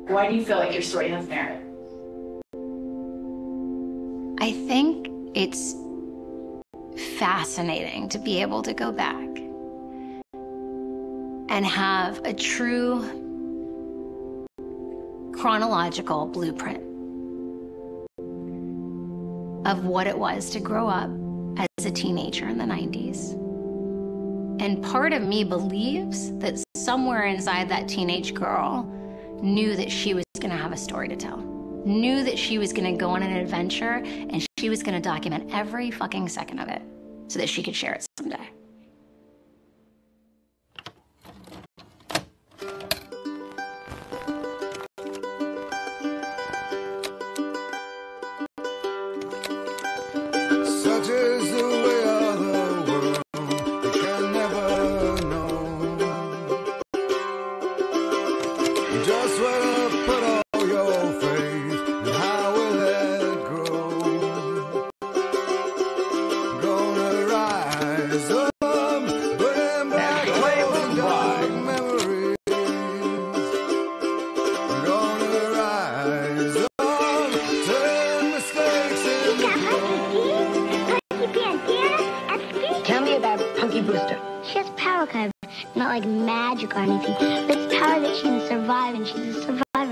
Why do you feel like your story has merit? I think it's fascinating to be able to go back and have a true chronological blueprint of what it was to grow up as a teenager in the 90s. And part of me believes that somewhere inside that teenage girl knew that she was going to have a story to tell, knew that she was going to go on an adventure and she was going to document every fucking second of it so that she could share it someday. Such is the way of the world, you can never know just where to put all your faith and how will it grow. Gonna rise up, bring back those dark memories. Gonna rise up, turn mistakes into Tell me about Punky Brewster. She has power, kind of, not like magic or anything, but it's power that she can survive, and she's a survivor.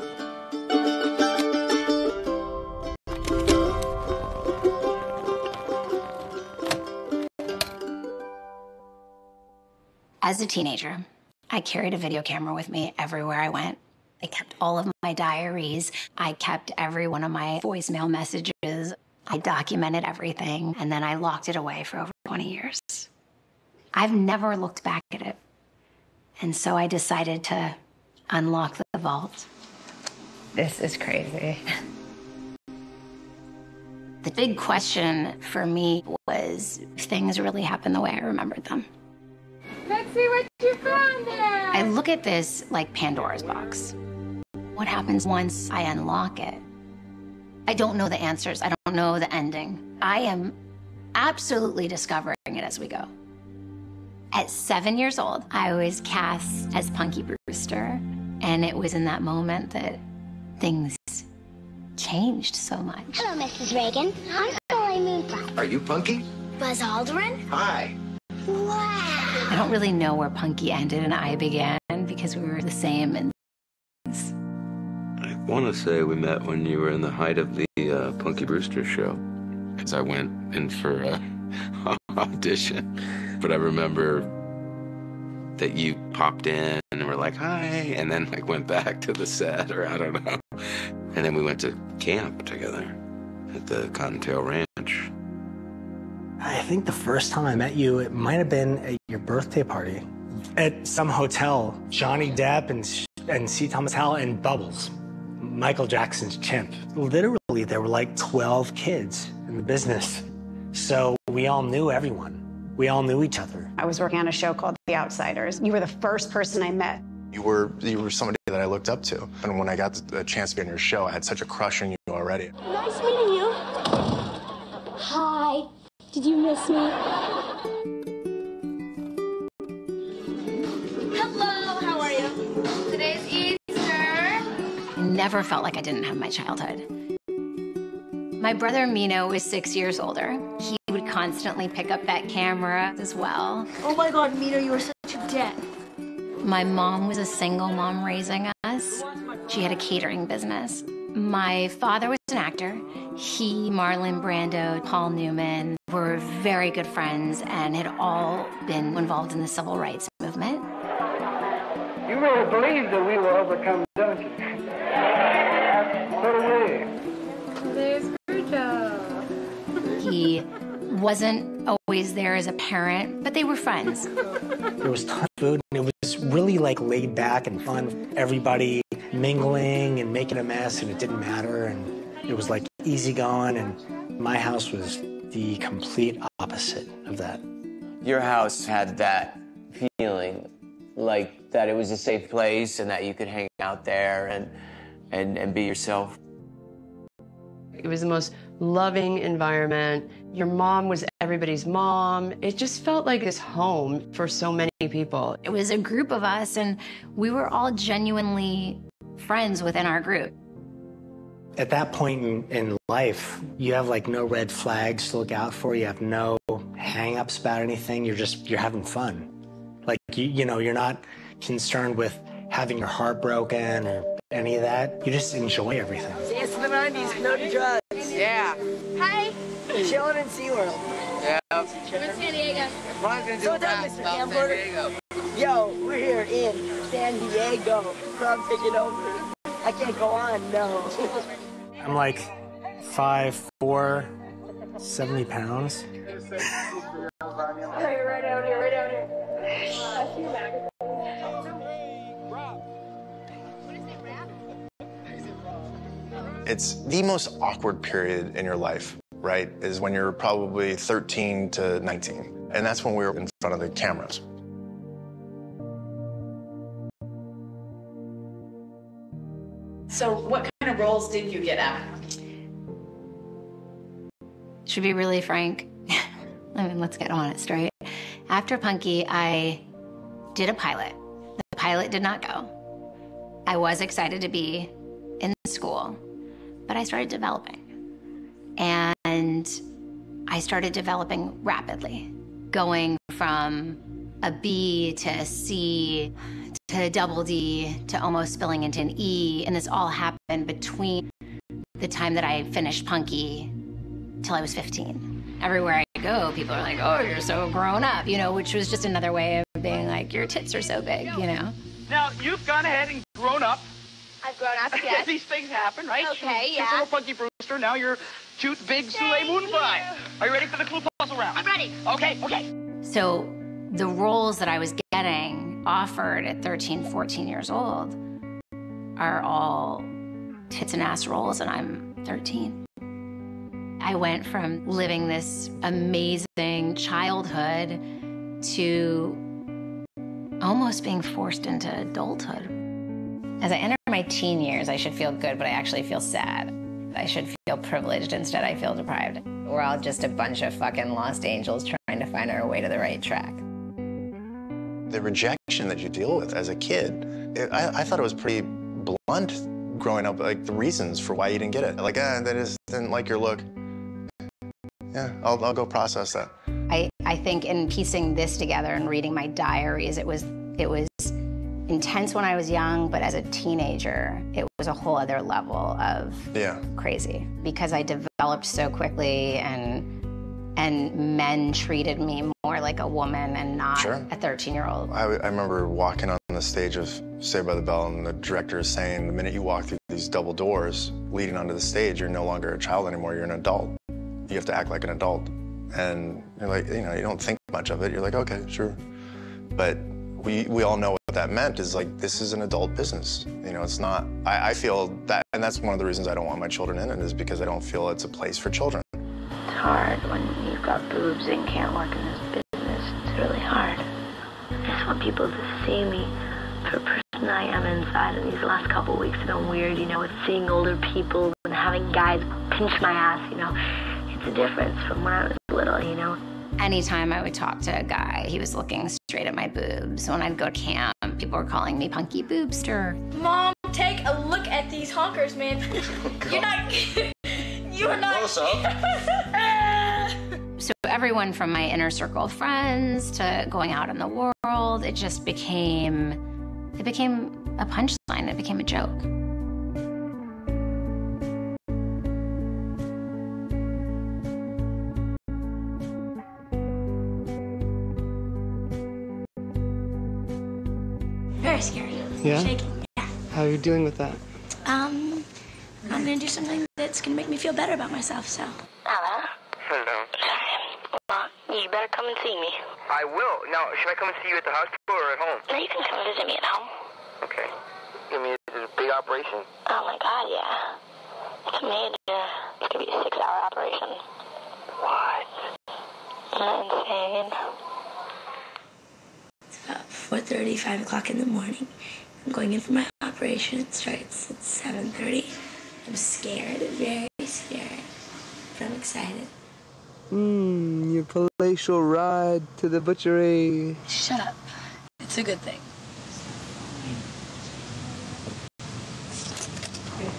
As a teenager, I carried a video camera with me everywhere I went. I kept all of my diaries. I kept every one of my voicemail messages. I documented everything, and then I locked it away for over 20 years. I've never looked back at it. And so I decided to unlock the vault. This is crazy. The big question for me was if things really happened the way I remembered them. Let's see what you found there. I look at this like Pandora's box. What happens once I unlock it? I don't know the answers. I don't know the ending. I am absolutely discovering it as we go. At 7 years old, I was cast as Punky Brewster, and it was in that moment that things changed so much. Hello, Mrs. Reagan. I'm Soleil Moonflower. Are you Punky? Buzz Aldrin? Hi. Wow. I don't really know where Punky ended and I began because we were the same. And I want to say we met when you were in the height of the Punky Brewster show, because I went in for an audition. But I remember that you popped in and were like, hi, and then like went back to the set, or I don't know. And then we went to camp together at the Cottontail Ranch. I think the first time I met you, it might have been at your birthday party at some hotel. Johnny Depp and C. Thomas Howell and Bubbles, Michael Jackson's chimp. Literally, there were like 12 kids in the business. So we all knew everyone. We all knew each other. I was working on a show called The Outsiders. You were the first person I met. You were somebody that I looked up to. And when I got the chance to be on your show, I had such a crush on you already. Nice meeting you. Hi. Did you miss me? Hello, how are you? Today's Easter. I never felt like I didn't have my childhood. My brother Mino was 6 years older. He would constantly pick up that camera as well. Oh my God, Mino, you are such a dad. My mom was a single mom raising us. She had a catering business. My father was an actor. He, Marlon Brando, Paul Newman were very good friends and had all been involved in the civil rights movement. You really believe that we will overcome, don't you? So do we. There's Grujo. He wasn't always there as a parent, but they were friends. There was a ton of food, and it was really like laid back and fun. Everybody mingling and making a mess, and it didn't matter. And it was like easygoing, and my house was the complete opposite of that. Your house had that feeling, like that it was a safe place and that you could hang out there and be yourself. It was the most loving environment. Your mom was everybody's mom. It just felt like this home for so many people. It was a group of us, and we were all genuinely friends within our group. At that point in life, you have like no red flags to look out for. You have no hang-ups about anything. You're having fun. Like, you know, you're not concerned with having your heart broken or any of that. You just enjoy everything. Dance to the 90s, no to drugs. Yeah. Hi. Chilling in SeaWorld. Yeah. We're in San Diego. Ron's gonna do a rap about San Diego. Yo, we're here in San Diego. From taking over. I can't go on, no. I'm like 5'4", 70 pounds. Right down here, right down here. I see you back. It's the most awkward period in your life, right? Is when you're probably 13 to 19. And that's when we were in front of the cameras. So what kind of roles did you get at? To be really frank, I mean, let's get on it straight. After Punky, I did a pilot. The pilot did not go. I was excited to be in school, but I started developing. And I started developing rapidly, going from a B to a C to double D to almost spilling into an E. And this all happened between the time that I finished Punky till I was 15. Everywhere I go, people are like, oh, you're so grown up, you know, which was just another way of being like, your tits are so big, you know? Now, you've gone ahead and grown up. I've grown up, yes. These things happen, right? Okay, She's yeah. a little Punky Brewster. Now you're cute, big Soleil Moon Fry. Are you ready for the clue puzzle round? I'm ready. Okay, okay. So the roles that I was getting offered at 13, 14 years old are all tits and ass roles, and I'm 13. I went from living this amazing childhood to almost being forced into adulthood. As I enter my teen years, I should feel good, but I actually feel sad. I should feel privileged. Instead, I feel deprived. We're all just a bunch of fucking lost angels trying to find our way to the right track. The rejection that you deal with as a kid, I thought it was pretty blunt growing up, like the reasons for why you didn't get it. Like, that just didn't like your look. Yeah, I'll go process that. I think in piecing this together and reading my diaries, it was intense when I was young, but as a teenager, it was a whole other level of crazy. Because I developed so quickly and men treated me more like a woman and not a 13-year-old. I remember walking on the stage of Saved by the Bell, and the director is saying, the minute you walk through these double doors leading onto the stage, you're no longer a child anymore, you're an adult. You have to act like an adult. And you're like, you know, you don't think much of it. You're like, okay, sure. But we all know what that meant is like, this is an adult business. You know, it's not, I feel that, and that's one of the reasons I don't want my children in it, is because I don't feel it's a place for children. It's hard when you've got boobs and can't work in this business. It's really hard. I just want people to see me for the person I am inside. And these last couple of weeks have been weird, you know, with seeing older people and having guys pinch my ass, you know. It's a difference from when I was little, you know. Anytime I would talk to a guy, he was looking straight at my boobs. When I'd go to camp, people were calling me Punky Boobster. Mom, take a look at these honkers, man. You're not... You're not... Close up. So everyone from my inner circle of friends to going out in the world, it just became... It became a punchline. It became a joke. Very scary. Yeah? Shaking. Yeah. How are you dealing with that? I'm gonna do something that's gonna make me feel better about myself, so. Hello? Hello. Well, you better come and see me. I will. Now, should I come and see you at the hospital or at home? No, you can come visit me at home. Okay. I mean, it's a big operation. Oh my God, yeah. It's major. It's gonna be a 6-hour operation. What? Isn't that insane? It's about 4:30, 5 o'clock in the morning. I'm going in for my operation. It starts at 7:30. I'm scared, very scared, but I'm excited. Your palatial ride to the butchery. Shut up. It's a good thing.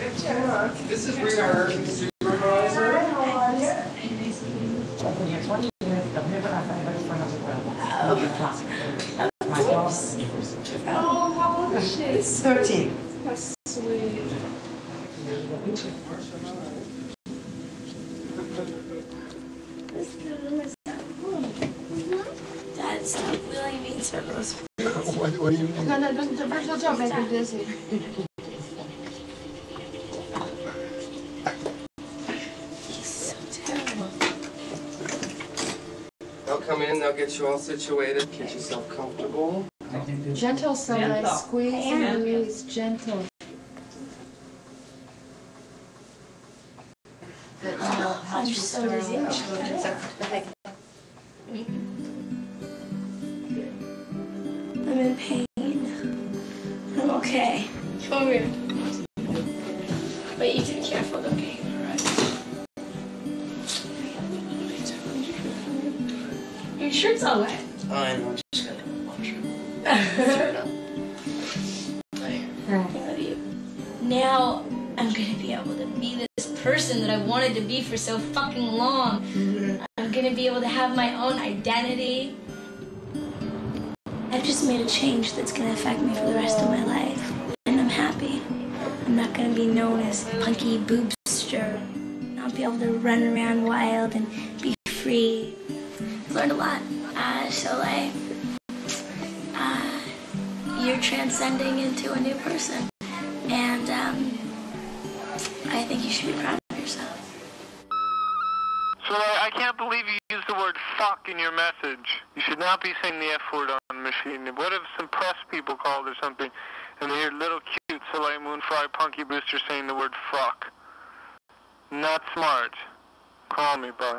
This is rehearsing supervisor. Oh, how old is she? It's 13. How sweet. Dad, stop wheeling me in circles. What do you mean? No, the first don't make her dizzy. He's so terrible. They'll come in, they'll get you all situated, get yourself comfortable. Gentle, so nice. Squeeze and release. Gentle. I'm so dizzy. I'm in pain. I'm okay. Come over here. But you be careful, don't get hit, alright? Your shirt's all wet. I know, just gotta watch I love you. Now I'm gonna be able to be this person that I wanted to be for so fucking long. I'm gonna be able to have my own identity. I've just made a change that's gonna affect me for the rest of my life. And I'm happy. I'm not gonna be known as Punky Boobster. I'll be able to run around wild and be free. I've learned a lot. You're transcending into a new person. And I think you should be proud of yourself. So I can't believe you used the word fuck in your message. You should not be saying the F word on the machine. What if some press people called or something and they hear little cute Soleil Moon Frye Punky Brewster saying the word fuck? Not smart. Call me, bye.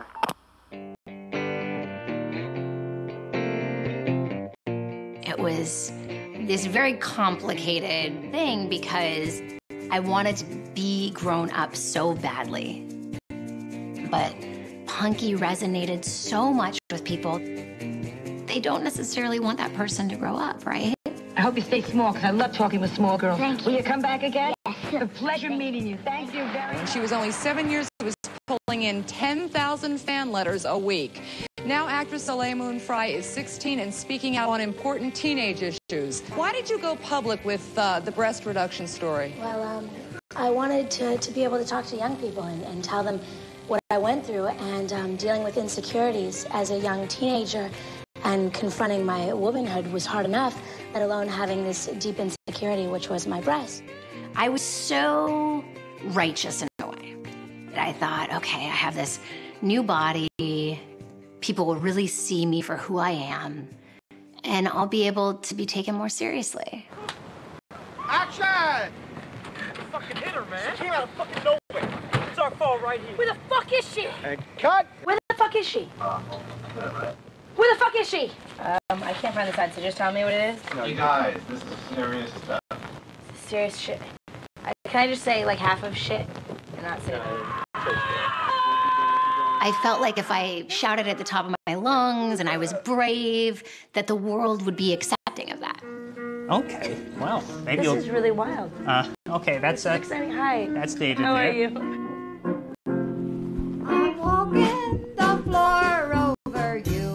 It was this very complicated thing because I wanted to be grown up so badly. But Punky resonated so much with people. They don't necessarily want that person to grow up, right? I hope you stay small, because I love talking with small girls. Thank you. Will you come back again? Yes. It's a pleasure meeting you. Thank you very much. When she was only 7 years, she was pulling in 10,000 fan letters a week. Now actress Soleil Moon Frye is 16 and speaking out on important teenage issues. Why did you go public with the breast reduction story? Well, I wanted to be able to talk to young people and tell them what I went through and dealing with insecurities as a young teenager and confronting my womanhood was hard enough, let alone having this deep insecurity, which was my breast. I was so righteous in a way that I thought, okay, I have this new body. People will really see me for who I am, and I'll be able to be taken more seriously. Action! Fucking hit her, man. She came out of fucking nowhere. It's our fault right here. Where the fuck is she? And cut! Where the fuck is she? Where the fuck is she? I can't find the sign, so just tell me what it is. No, you guys, this is serious stuff. Serious shit. Can I just say like half of shit and not say I felt like if I shouted at the top of my lungs and I was brave, that the world would be accepting of that. Okay, well, maybe This is really wild. okay, that's Exciting. Hi. that's David. How there. are you? I'm walking the floor over you.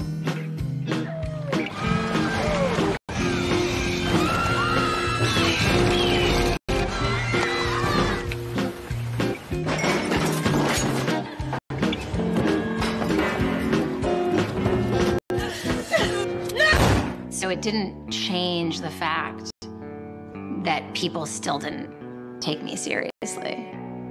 So it didn't change the fact that people still didn't take me seriously.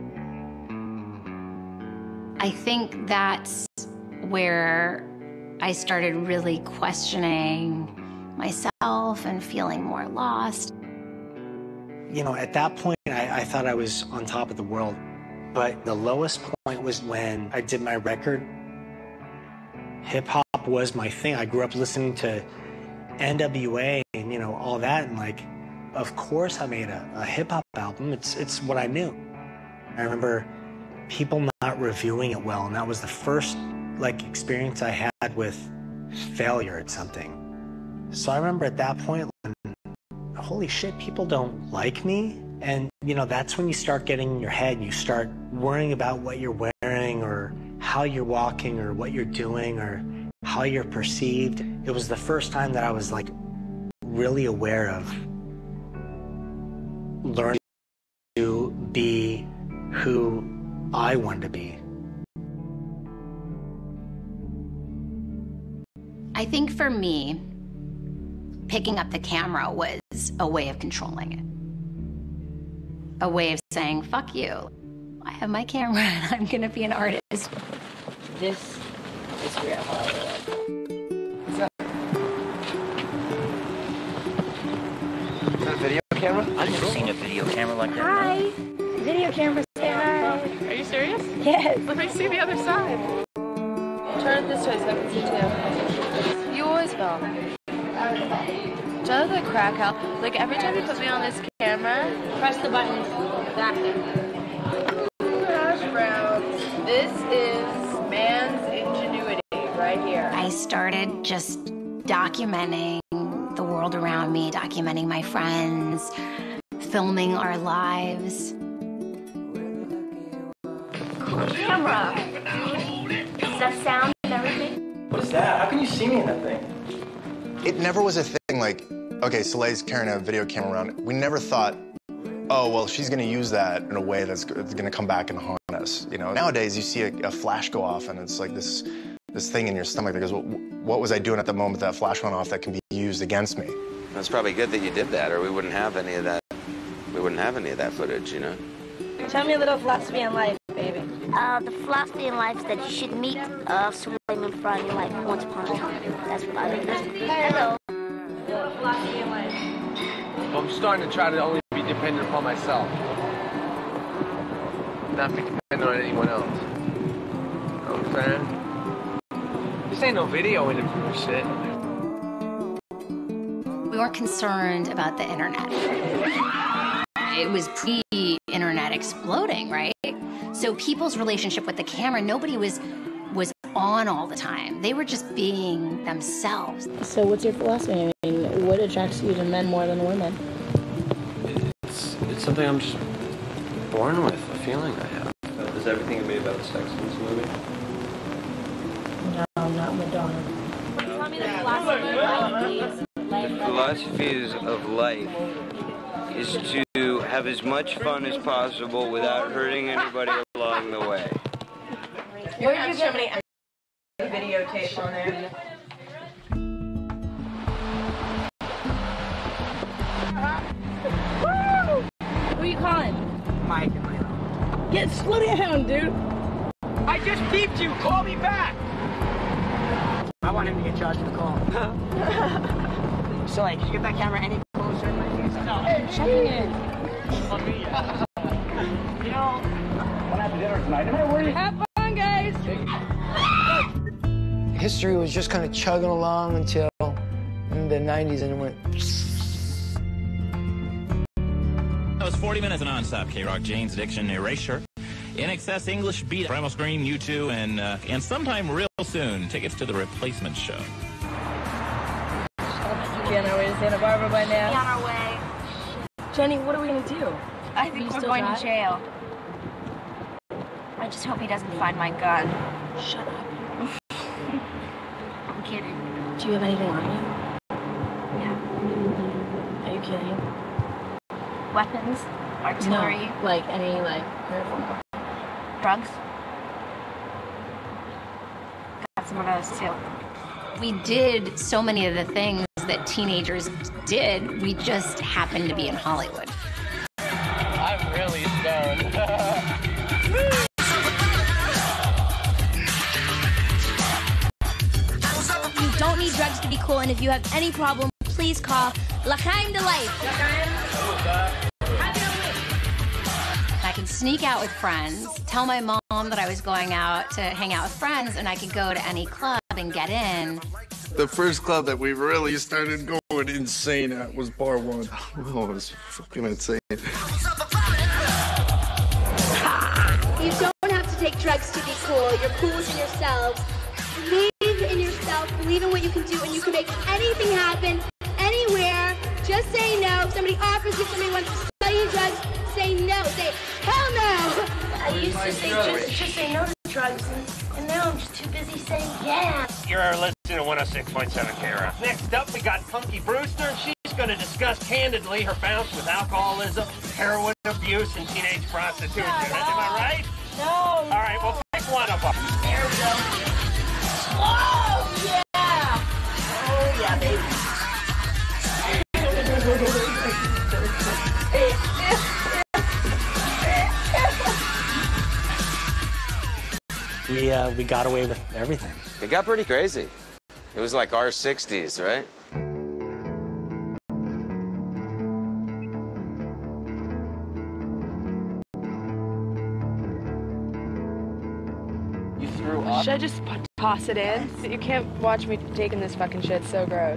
I think that's where I started really questioning myself and feeling more lost. You know, at that point, I thought I was on top of the world. But the lowest point was when I did my record. Hip hop was my thing. I grew up listening to NWA and, you know, all that. And like, of course I made a hip hop album. It's what I knew. I remember people not reviewing it well. And that was the first like experience I had with failure at something. So I remember at that point, when, holy shit, people don't like me. And, you know, that's when you start getting in your head. You start worrying about what you're wearing or how you're walking or what you're doing or how you're perceived. It was the first time that I was, like, really aware of learning to be who I wanted to be. I think for me, picking up the camera was a way of controlling it. A way of saying, fuck you. I have my camera and I'm gonna be an artist. This is real Hollywood. Is that a video camera? I've never seen a video camera like that. Hi. Video camera, say hi. Are you serious? Yes. Let me see the other side. Turn it this way so I can see too. You always go. Jonathan Krakow, like every time you put me on this camera, Press the button. Exactly. Hash browns. This is man's ingenuity right here. I started just documenting the world around me, documenting my friends, filming our lives. Camera. Does that sound and everything? What is that? How can you see me in that thing? It never was a thing like, okay, Soleil's carrying a video camera around. We never thought, oh, well, she's gonna use that in a way that's gonna come back and haunt us. You know, nowadays you see a flash go off and it's like this thing in your stomach that goes, what was I doing at the moment that flash went off that can be used against me? It's probably good that you did that, or we wouldn't have any of that. We wouldn't have any of that footage, you know. Tell me a little philosophy on life, baby. The philosophy in life is that you should meet Suleiman Fry in your life once upon a time. That's what I think. Hello. Philosophy in life. Well, I'm starting to try to only be dependent upon myself. Not be dependent on anyone else. You know what I'm saying? This ain't no video interview shit. We weren't concerned about the internet. It was pre-internet exploding, right? So people's relationship with the camera, nobody was on all the time. They were just being themselves. So what's your philosophy? I mean, what attracts you to men more than women? It's something I'm just born with, a feeling I have. Is everything gonna be about the sex in this movie? No, not Madonna. Tell me the philosophy of life, please. Philosophy of life is to have as much fun as possible without hurting anybody along the way. You have so many videotape on there. Woo! Who are you calling? Mike. Slow down, dude. I just beeped you. Call me back. I want him to get charged for the call. So, like, did you get that camera any closer? No. Hey, checking in. You know, what happened to dinner tonight? Have fun, guys. History was just kind of chugging along until in the 90s, and it went. That was 40 minutes of nonstop K-Rock, Jane's Addiction, Erasure, INXS, English Beat, Primal Scream, U2, and sometime real soon, tickets to the Replacement show. Be on our way to Santa Barbara by now. Be on our way. Jenny, what are we gonna do? I think we're going to jail. I just hope he doesn't find my gun. Shut up. I'm kidding. Do you have anything on you? Yeah. Are you kidding? Weapons, artillery. No, like any drugs. Got some of those too. We did so many of the things that teenagers did. We just happened to be in Hollywood. I'm really stoned. You don't need drugs to be cool, and if you have any problem, please call L'Chaim de Life. I could sneak out with friends, tell my mom that I was going out to hang out with friends, and I could go to any club and get in. The first club that we really started going insane at was Bar One. Oh, it was fucking insane. You don't have to take drugs to be cool. You're cool within yourselves. Believe in yourself. Believe in what you can do, and you can make anything happen, anywhere. Just say no. If somebody offers you, somebody wants to sell you drugs, saying yeah. You're listening to 106.7 K-Rock. Next up, we got Punky Brewster, and she's going to discuss candidly her bounce with alcoholism, heroin abuse, and teenage prostitution. Am I right? No. All right, well, pick one of them. There we go. Oh, yeah. Oh, yeah, baby. We got away with everything. It got pretty crazy. It was like our 60s, right? You threw up? Should I just toss it in? You can't watch me taking this fucking shit. It's so gross.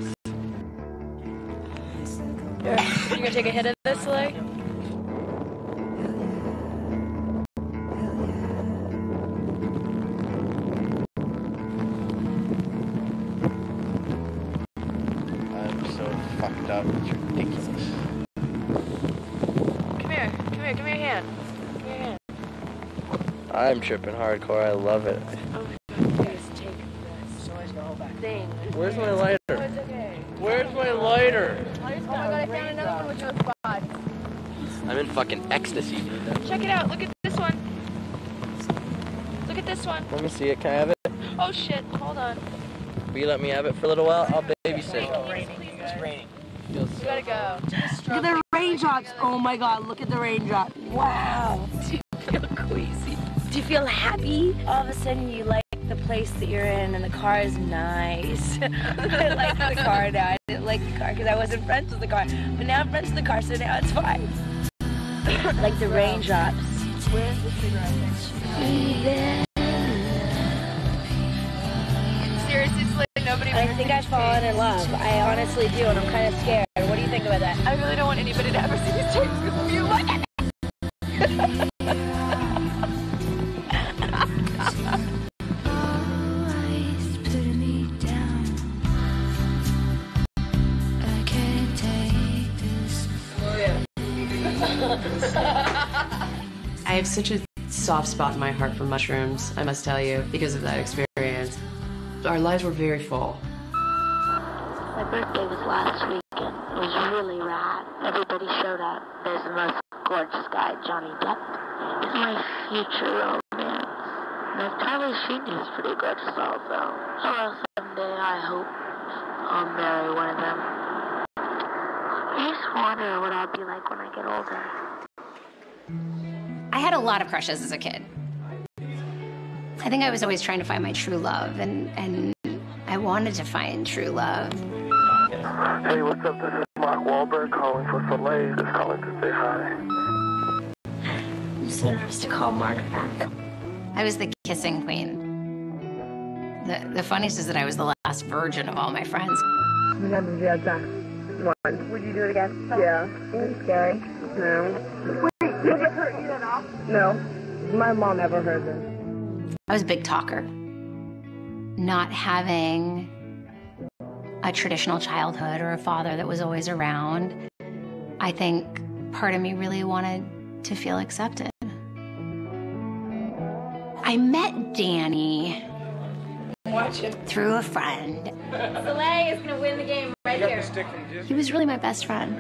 You gonna take a hit of this, like? I'm so fucked up. It's ridiculous. Come here, give me your hand. Give me your hand. I'm tripping hardcore. I love it. Oh my god, please take this thing. Where's my lighter? Oh, it's okay. Where's my lighter? Oh my god, I found another one with no spots. I'm in fucking ecstasy, dude. Check it out, look at this one. Look at this one. Let me see it. Can I have it? Oh shit, hold on. Will you let me have it for a little while? I'll babysit. It's raining. You gotta go. Look at the raindrops. Oh my god, look at the raindrops. Wow. Do you feel queasy? Do you feel happy? All of a sudden you like the place that you're in and the car is nice. I like the car now. I didn't like the car because I wasn't friends with the car. But now I'm friends with the car, so now it's fine. Like the raindrops. Where's the cigarette? Seriously, Slade, nobody. I think I've fallen in love. I honestly do, and I'm kind of scared. What do you think about that? I really don't want anybody to ever see these tapes with you. Look at this. I have such a soft spot in my heart for mushrooms, I must tell you, because of that experience. Our lives were very full. My birthday was last weekend. It was really rad. Everybody showed up. There's the most gorgeous guy, Johnny Depp. He's my future romance. Now, Charlie Sheen is pretty gorgeous also. So someday I hope I'll marry one of them. I just wonder what I'll be like when I get older. I had a lot of crushes as a kid. I think I was always trying to find my true love, and I wanted to find true love. Hey, what's up? This is Mark Wahlberg calling for Soleil. Just calling to say hi. I'm so nervous to call Mark back. I was the kissing queen. The funniest is that I was the last virgin of all my friends. One. Would you do it again? Yeah. Is it scary? No. Wait, did it hurt you at all? No. My mom ever heard this. I was a big talker. Not having a traditional childhood or a father that was always around, I think part of me really wanted to feel accepted. I met Danny through a friend. Soleil is gonna win the game right here. He was really my best friend.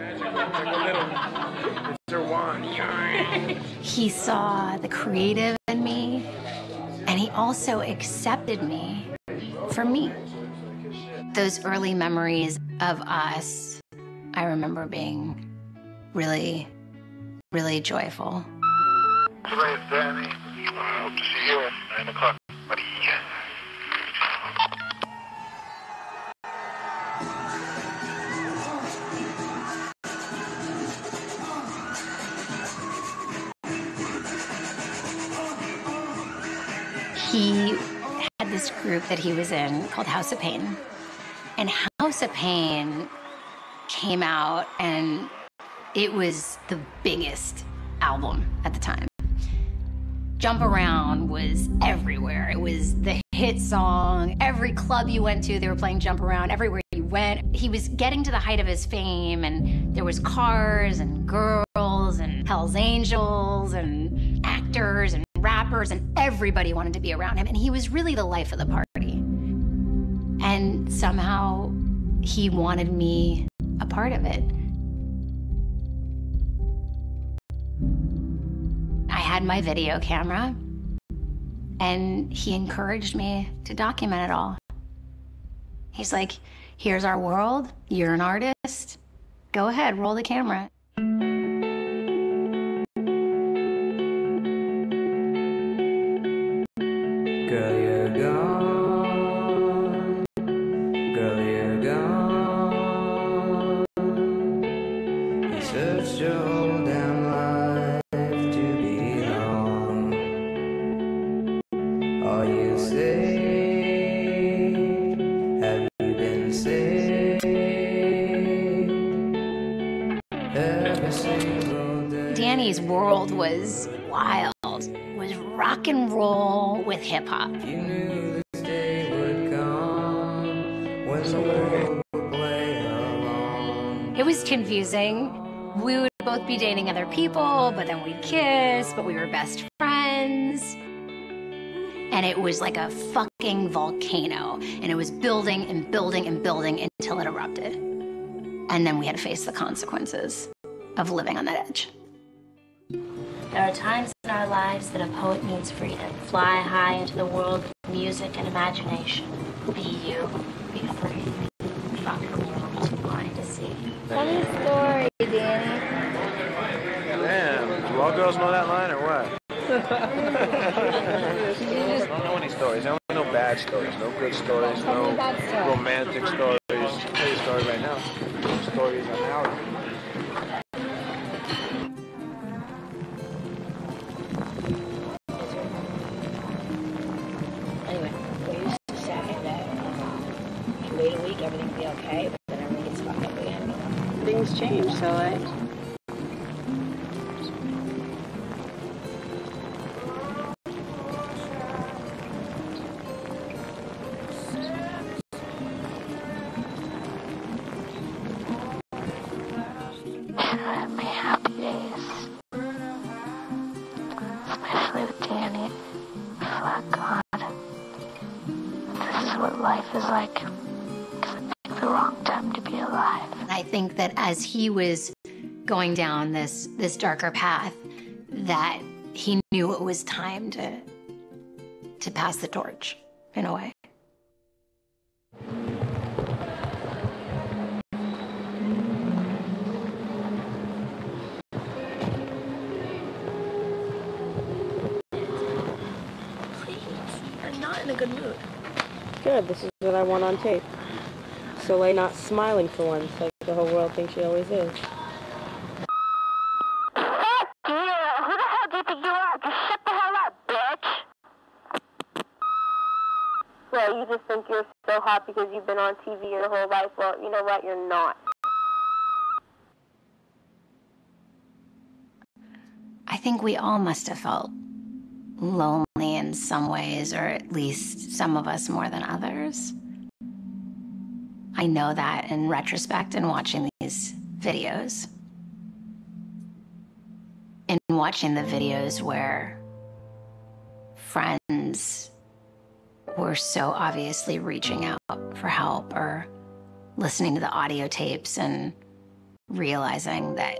He saw the creative in me, and he also accepted me for me. Those early memories of us, I remember being really, really joyful. Hey, it's Danny. I hope to see you at 9 o'clock, buddy. He had this group that he was in called House of Pain. And House of Pain came out, and it was the biggest album at the time. Jump Around was everywhere. It was the hit song. Every club you went to, they were playing Jump Around. Everywhere you went, he was getting to the height of his fame, and there was cars and girls and Hell's Angels and actors and rappers, and everybody wanted to be around him, and he was really the life of the party. And somehow he wanted me a part of it. I had my video camera, and he encouraged me to document it all. He's like, here's our world, you're an artist, go ahead, roll the camera. Girl, you're gone. Girl, you're gone. You searched your whole damn life to belong. Are you saved? Have you been saved? Every single day. Danny's world was wild, was rock and roll with hip hop. You knew this day would come when the world would play along. It was confusing. We would both be dating other people, but then we'd kiss, but we were best friends. And it was like a fucking volcano. And it was building and building and building until it erupted. And then we had to face the consequences of living on that edge. There are times in our lives that a poet needs freedom. Fly high into the world of music and imagination. Be you. Be free. Fuck the world too blind to see. Funny story, Danny. Damn, do all girls know that line or what? I don't know any stories. I only know bad stories. No good stories, no romantic stories. I'll tell you a story right now. Stories on Howard. Anyway, we used to say that if you wait a week, everything will be okay, but then everything gets fucked up again. Things change, so My happy days. Especially with Danny. Fuck God. This is what life is like. It's the wrong time to be alive. And I think that as he was going down this darker path, that he knew it was time to pass the torch, in a way. I'm not in a good mood. Good, this is what I want on tape. Soleil not smiling for once, like the whole world thinks she always is. Well, you just think you're so hot because you've been on TV your whole life. Well, you know what? You're not. I think we all must have felt lonely in some ways, or at least some of us more than others. I know that in retrospect in watching these videos. In watching the videos where friends were so obviously reaching out for help, or listening to the audio tapes and realizing that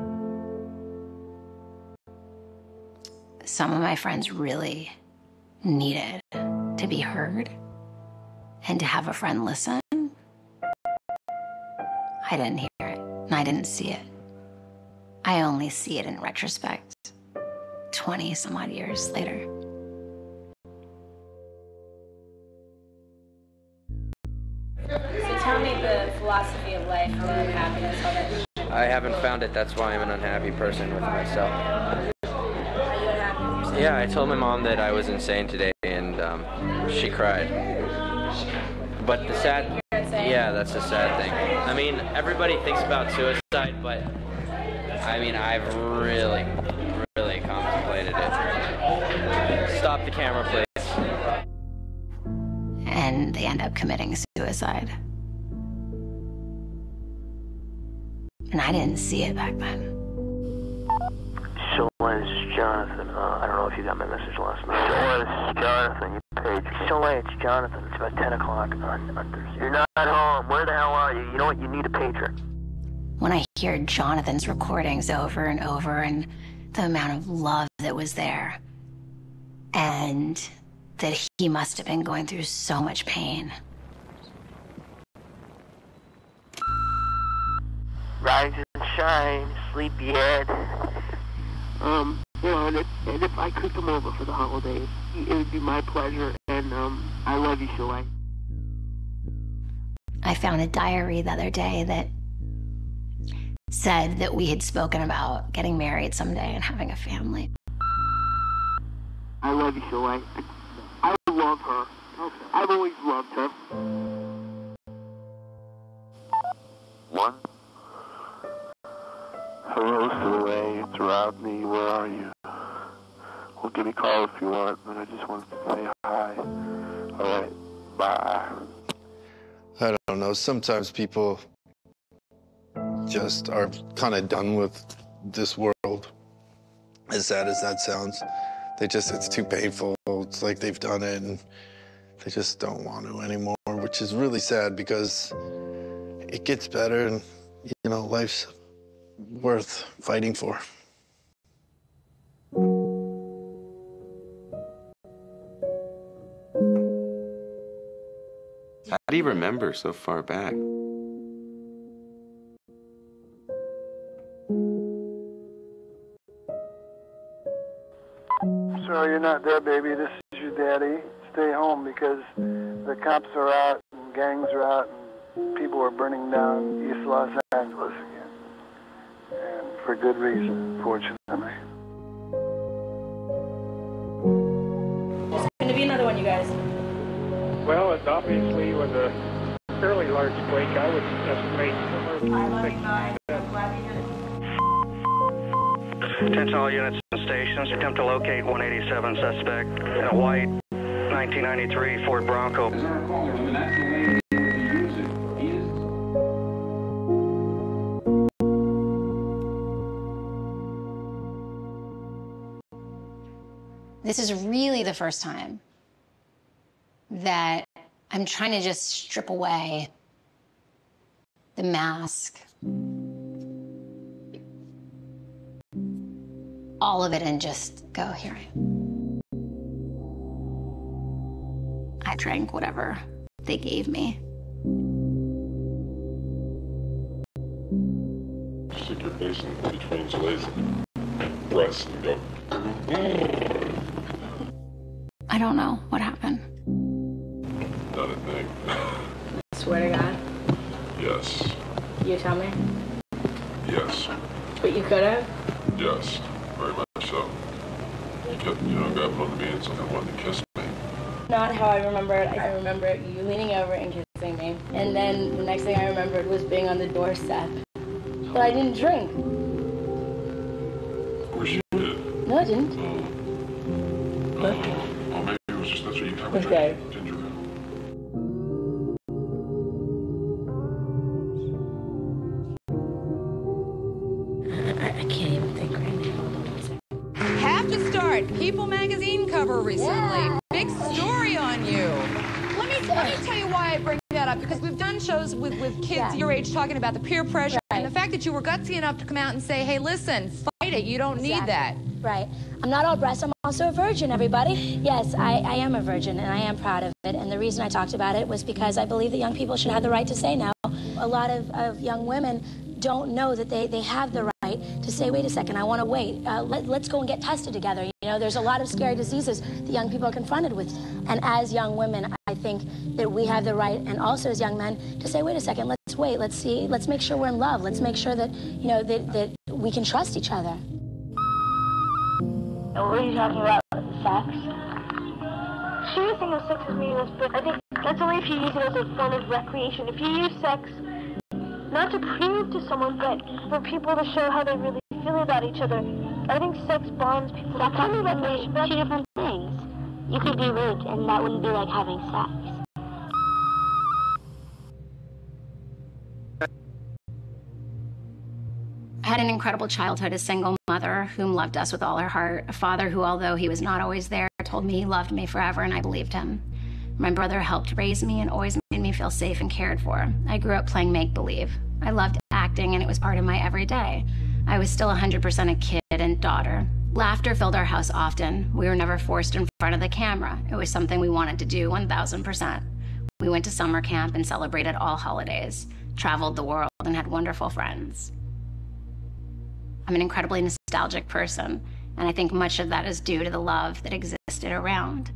some of my friends really needed to be heard and to have a friend listen. I didn't hear it, and I didn't see it. I only see it in retrospect, 20 some odd years later. So tell me the philosophy of life, love, happiness, all that shit. I haven't found it. That's why I'm an unhappy person with myself. Are you unhappy with yourself? Yeah, I told my mom that I was insane today, and she cried. But the sad... Yeah, that's the sad thing. I mean, everybody thinks about suicide, but I mean, I've really, really contemplated it. Stop the camera, please. And they end up committing suicide. And I didn't see it back then. So, this is Jonathan. I don't know if you got my message last night. So, this is Jonathan. You Hey, Soleil, it's Jonathan. It's about 10 o'clock on Thursday. You're not home. Where the hell are you? You know what? You need a pager. When I hear Jonathan's recordings over and over and the amount of love that was there, and that he must have been going through so much pain. Rise and shine, sleepyhead. You know, and if I could come over for the holidays, it would be my pleasure, and I love you, Soleil. I found a diary the other day that said that we had spoken about getting married someday and having a family. I love you, Soleil. I love her. I've always loved her. One. Hello, Soleil. It's Rodney. Where are you? Well, give me a call if you want, but I just wanted to say hi. All right. Bye. I don't know. Sometimes people just are kind of done with this world. As sad as that sounds, it's too painful. It's like they've done it and they just don't want to anymore, which is really sad because it gets better and, you know, life's worth fighting for. How do you remember so far back? So you're not there, baby. This is your daddy. Stay home because the cops are out and gangs are out and people are burning down East Los Angeles again. And for good reason, fortunately. There's going to be another one, you guys. Well, it obviously was a fairly large quake. I would estimate somewhere between 6 and 7. Attention all units and stations. Attempt to locate 187 suspect in a white 1993 Ford Bronco. This is really the first time that I'm trying to just strip away the mask, all of it, and just go, here I am. I drank whatever they gave me. Stick your face in between his legs, breast, and go. I don't know what happened. Not a thing. Swear to God. Yes. You tell me? Yes. But you could have? Yes. Very much so. You kept, grabbing onto me and someone wanted to kiss me. Not how I remember it. I remember you leaning over and kissing me. And then the next thing I remembered was being on the doorstep. But I didn't drink. Of course you did. No, I didn't. Or maybe it was just that's what you kind of Okay. ginger ale. I can't even think right now. Have to start. People magazine cover recently. Yeah. Big story on you. Let me tell you why I bring that up, because we've done shows with kids your age talking about the peer pressure and the fact that you were gutsy enough to come out and say, hey, listen, fight it. You don't need that. Right. I'm not all breasts. I'm also a virgin, everybody. Yes, I am a virgin, and I am proud of it. And the reason I talked about it was because I believe that young people should have the right to say no. A lot of young women don't know that they have the right to say, wait a second, I want to wait. Let's go and get tested together. You know, there's a lot of scary diseases that young people are confronted with. And as young women, I think that we have the right, and also as young men, to say, wait a second, let's wait, let's see, let's make sure we're in love. Let's make sure that, that we can trust each other. What are you talking about? Sex? She was thinking of sex as meaningless, but I think that's only if you use it as a form of recreation. If you use sex not to prove to someone, but for people to show how they really feel about each other, I think sex bonds people. That's kind of like two different things. You could be raped, and that wouldn't be like having sex. I had an incredible childhood, a single mother whom loved us with all her heart, a father who, although he was not always there, told me he loved me forever, and I believed him. My brother helped raise me and always made me feel safe and cared for. I grew up playing make-believe. I loved acting, and it was part of my everyday. I was still 100% a kid and daughter. Laughter filled our house often. We were never forced in front of the camera. It was something we wanted to do 1,000%. We went to summer camp and celebrated all holidays, traveled the world, and had wonderful friends. I'm an incredibly nostalgic person, and I think much of that is due to the love that existed around.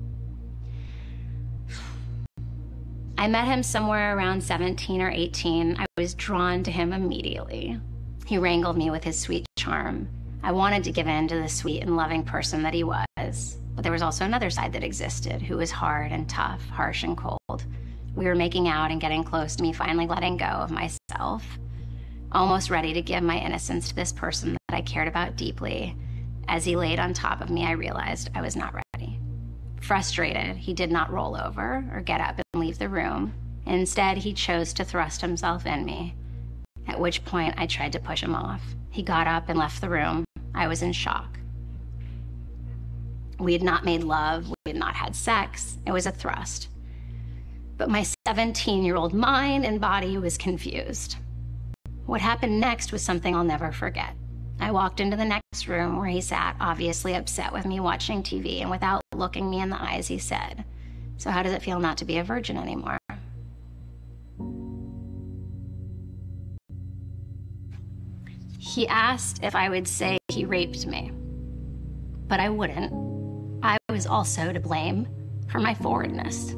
I met him somewhere around 17 or 18. I was drawn to him immediately. He wrangled me with his sweet charm. I wanted to give in to the sweet and loving person that he was, but there was also another side that existed, who was hard and tough, harsh and cold. We were making out and getting close to me, finally letting go of myself, almost ready to give my innocence to this person that I cared about deeply. As he laid on top of me, I realized I was not ready. Frustrated, he did not roll over or get up and leave the room. Instead, he chose to thrust himself in me, at which point I tried to push him off. He got up and left the room. I was in shock. We had not made love. We had not had sex. It was a thrust. But my 17-year-old mind and body was confused. What happened next was something I'll never forget. I walked into the next room where he sat, obviously upset with me watching TV, and without looking me in the eyes, he said, "So how does it feel not to be a virgin anymore?" He asked if I would say he raped me, but I wouldn't. I was also to blame for my forwardness.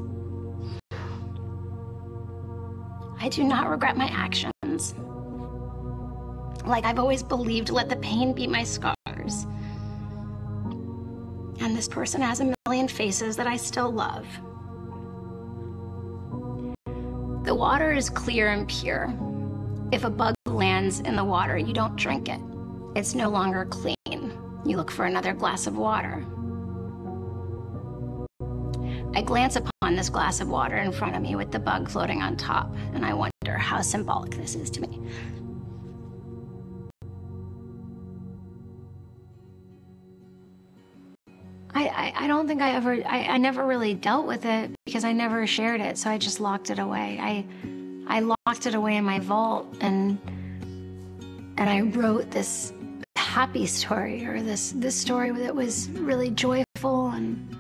I do not regret my actions. Like I've always believed, let the pain be my scars. And this person has a million faces that I still love. The water is clear and pure. If a bug lands in the water, you don't drink it. It's no longer clean. You look for another glass of water. I glance upon this glass of water in front of me with the bug floating on top, and I wonder how symbolic this is to me. I don't think I never really dealt with it because I never shared it, so I just locked it away. I locked it away in my vault, and I wrote this happy story, or this story that was really joyful and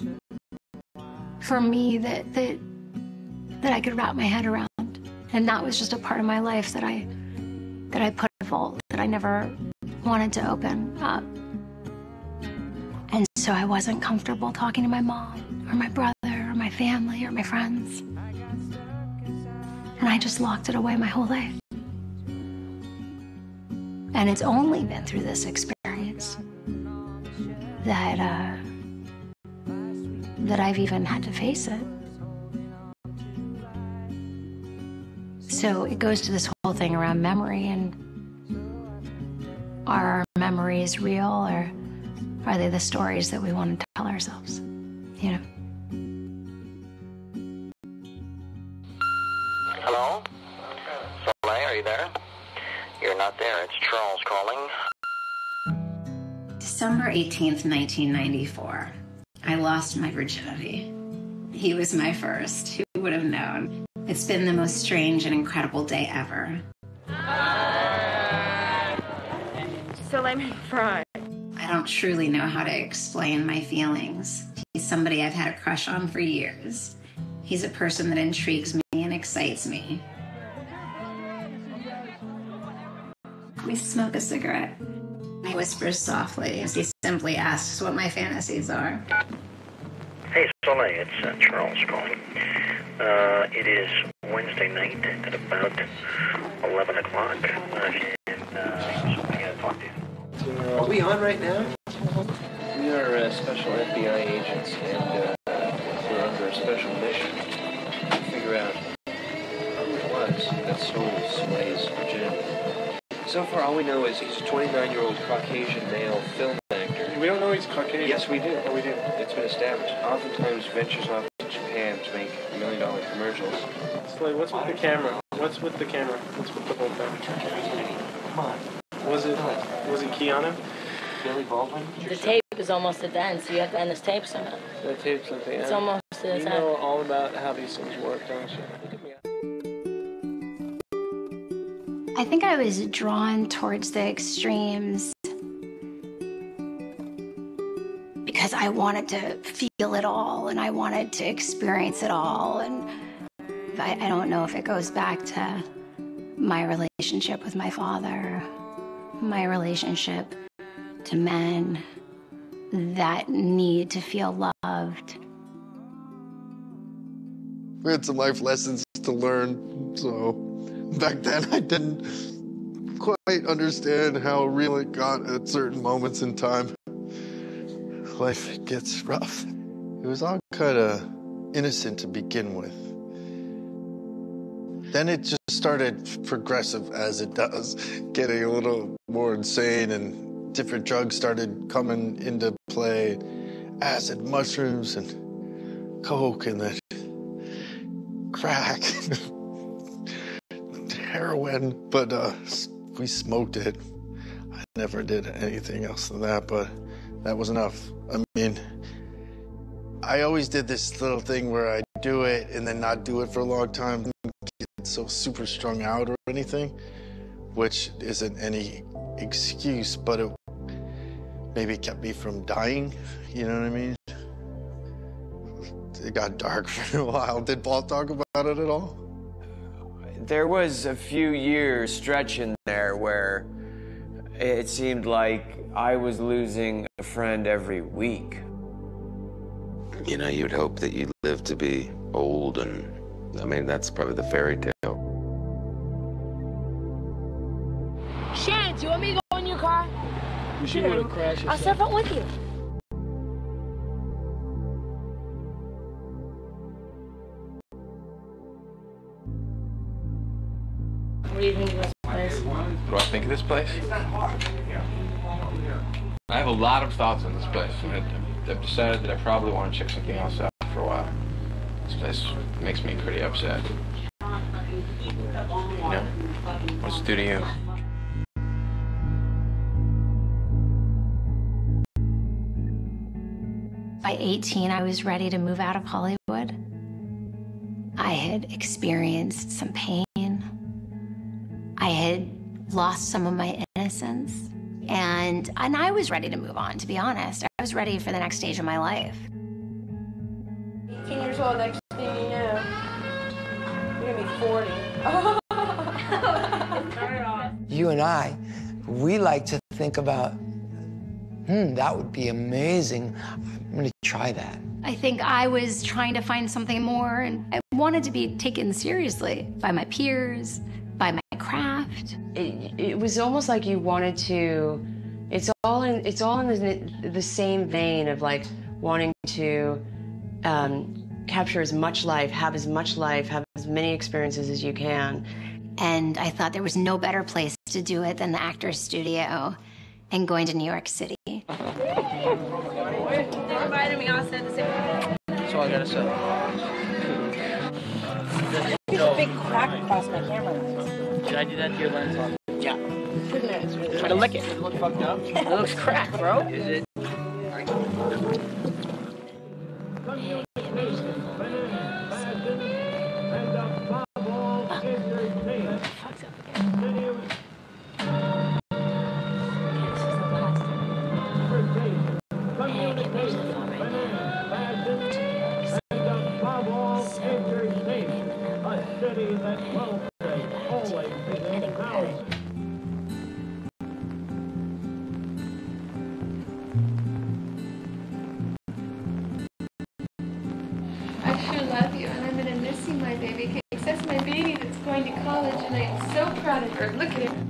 for me that I could wrap my head around. And that was just a part of my life that I put in a vault that I never wanted to open up. And so I wasn't comfortable talking to my mom or my brother or my family or my friends. And I just locked it away my whole life. And it's only been through this experience that I've even had to face it. So it goes to this whole thing around memory, and are our memories real, or are they the stories that we want to tell ourselves? You know? Hello? Soleil, are you there? You're not there. It's Charles calling. December 18th, 1994. I lost my virginity. He was my first. Who would have known? It's been the most strange and incredible day ever. Soleil McFry. I don't truly know how to explain my feelings. He's somebody I've had a crush on for years. He's a person that intrigues me and excites me. We smoke a cigarette. He whispers softly as he simply asks what my fantasies are. Hey, Soleil, it's Charles calling. It is Wednesday night at about 11 o'clock, and I gotta talk to you. Are we on right now? We are special FBI agents, and we're under a special mission to figure out who it was that stole Soleil's virginity. So far, all we know is he's a 29-year-old Caucasian male film actor. We don't know he's Caucasian. Yes, we do. Oh, we do. It's been established. Oftentimes ventures off to Japan to make $1 million commercials. So, what's with the camera? What's with the camera? What's with the whole thing? Come on. Was it Keanu? Billy Baldwin? The tape tape is almost at the end, so you have to end this tape somehow. The tape's at the end. It's almost at the end. You know all about how these things work, don't you? Look at me. I think I was drawn towards the extremes because I wanted to feel it all and I wanted to experience it all. And I don't know if it goes back to my relationship with my father, my relationship to men, that need to feel loved. We had some life lessons to learn, so back then I didn't quite understand how real it got at certain moments in time. Life gets rough. It was all kind of innocent to begin with. Then it just started progressive as it does, getting a little more insane, and different drugs started coming into play. Acid, mushrooms, and coke, and then crack, heroin, but we smoked it. I never did anything else than that, but that was enough. I mean, I always did this little thing where I'd do it and then not do it for a long time, get so super strung out or anything, which isn't any excuse, but it maybe kept me from dying, you know what I mean? It got dark for a while. Did Paul talk about it at all? There was a few years stretch in there where it seemed like I was losing a friend every week. You know, you'd hope that you live to be old, and I mean, that's probably the fairy tale. Shannon, do you want me to go in your car? You should go to crash. I'll step up with you. What do you think of this place? What do I think of this place? I have a lot of thoughts on this place. I've decided that I probably want to check something else out for a while. This place makes me pretty upset. You know? What's it do to you? By 18, I was ready to move out of Hollywood. I had experienced some pain. I had lost some of my innocence. And I was ready to move on, to be honest. I was ready for the next stage of my life. 18 years old, next thing you know, you're gonna be 40. You and I, we like to think about, that would be amazing. I'm gonna try that. I think I was trying to find something more, and I wanted to be taken seriously by my peers, by my craft. It was almost like you wanted to, it's all in the same vein of like wanting to capture as much life, have as many experiences as you can. And I thought there was no better place to do it than the Actors Studio and going to New York City. They invited me, I'll send the same. That's all I gotta say. There's a big crack across my camera lens. Did I do that to your lens? Yeah. It's really Try to lick it. Does it look fucked up? It looks cracked, bro. Is it? I sure love you, and I'm gonna miss you, my baby cakes. That's my baby that's going to college, and I'm so proud of her. Look at her.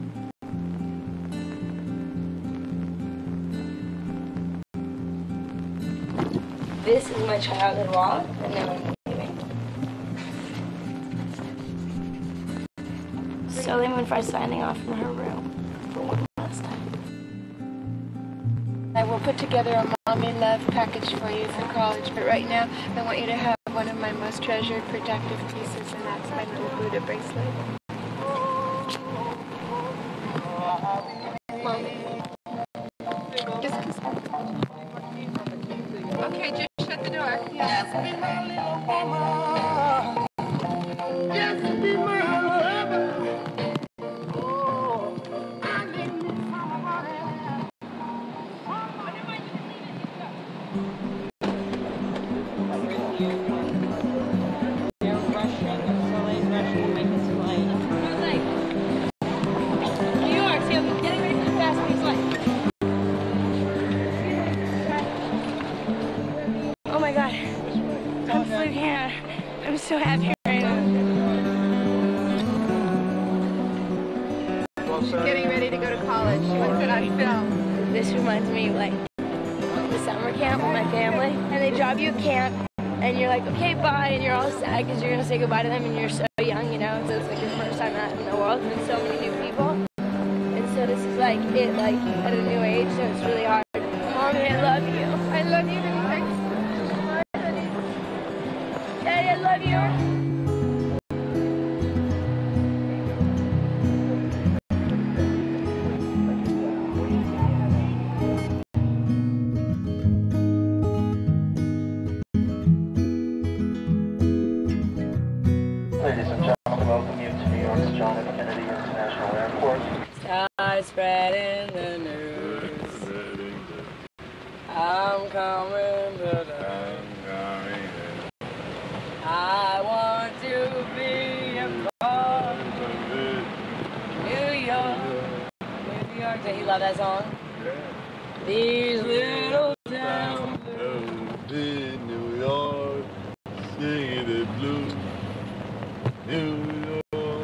This is my childhood wallet, and then I'm leaving. Slowly Moonfry signing off from her room for one last time. I will put together a mommy love package for you for college, but right now I want you to have one of my most treasured protective pieces, and that's my little Buddha bracelet. Mommy. Just kiss me. she's getting ready to go to college. She wants it on film. This reminds me of like the summer camp with my family, and they drop you at camp, and you're like, okay, bye, and you're all sad because you're gonna say goodbye to them, and you're so young, you know. So it's like your first time out in the world with so many new people, and so this is like it, like at a new age, so it's really hard. Mommy, I love you. I love you, thanks. Daddy, I love you. Ladies and gentlemen, welcome you to New York's John F. Kennedy International Airport. Start spreading the news. I'm coming to I want to be a part of New York. New York. Did you love that song? Yeah. These little towns. In New York, singing the blues. New York,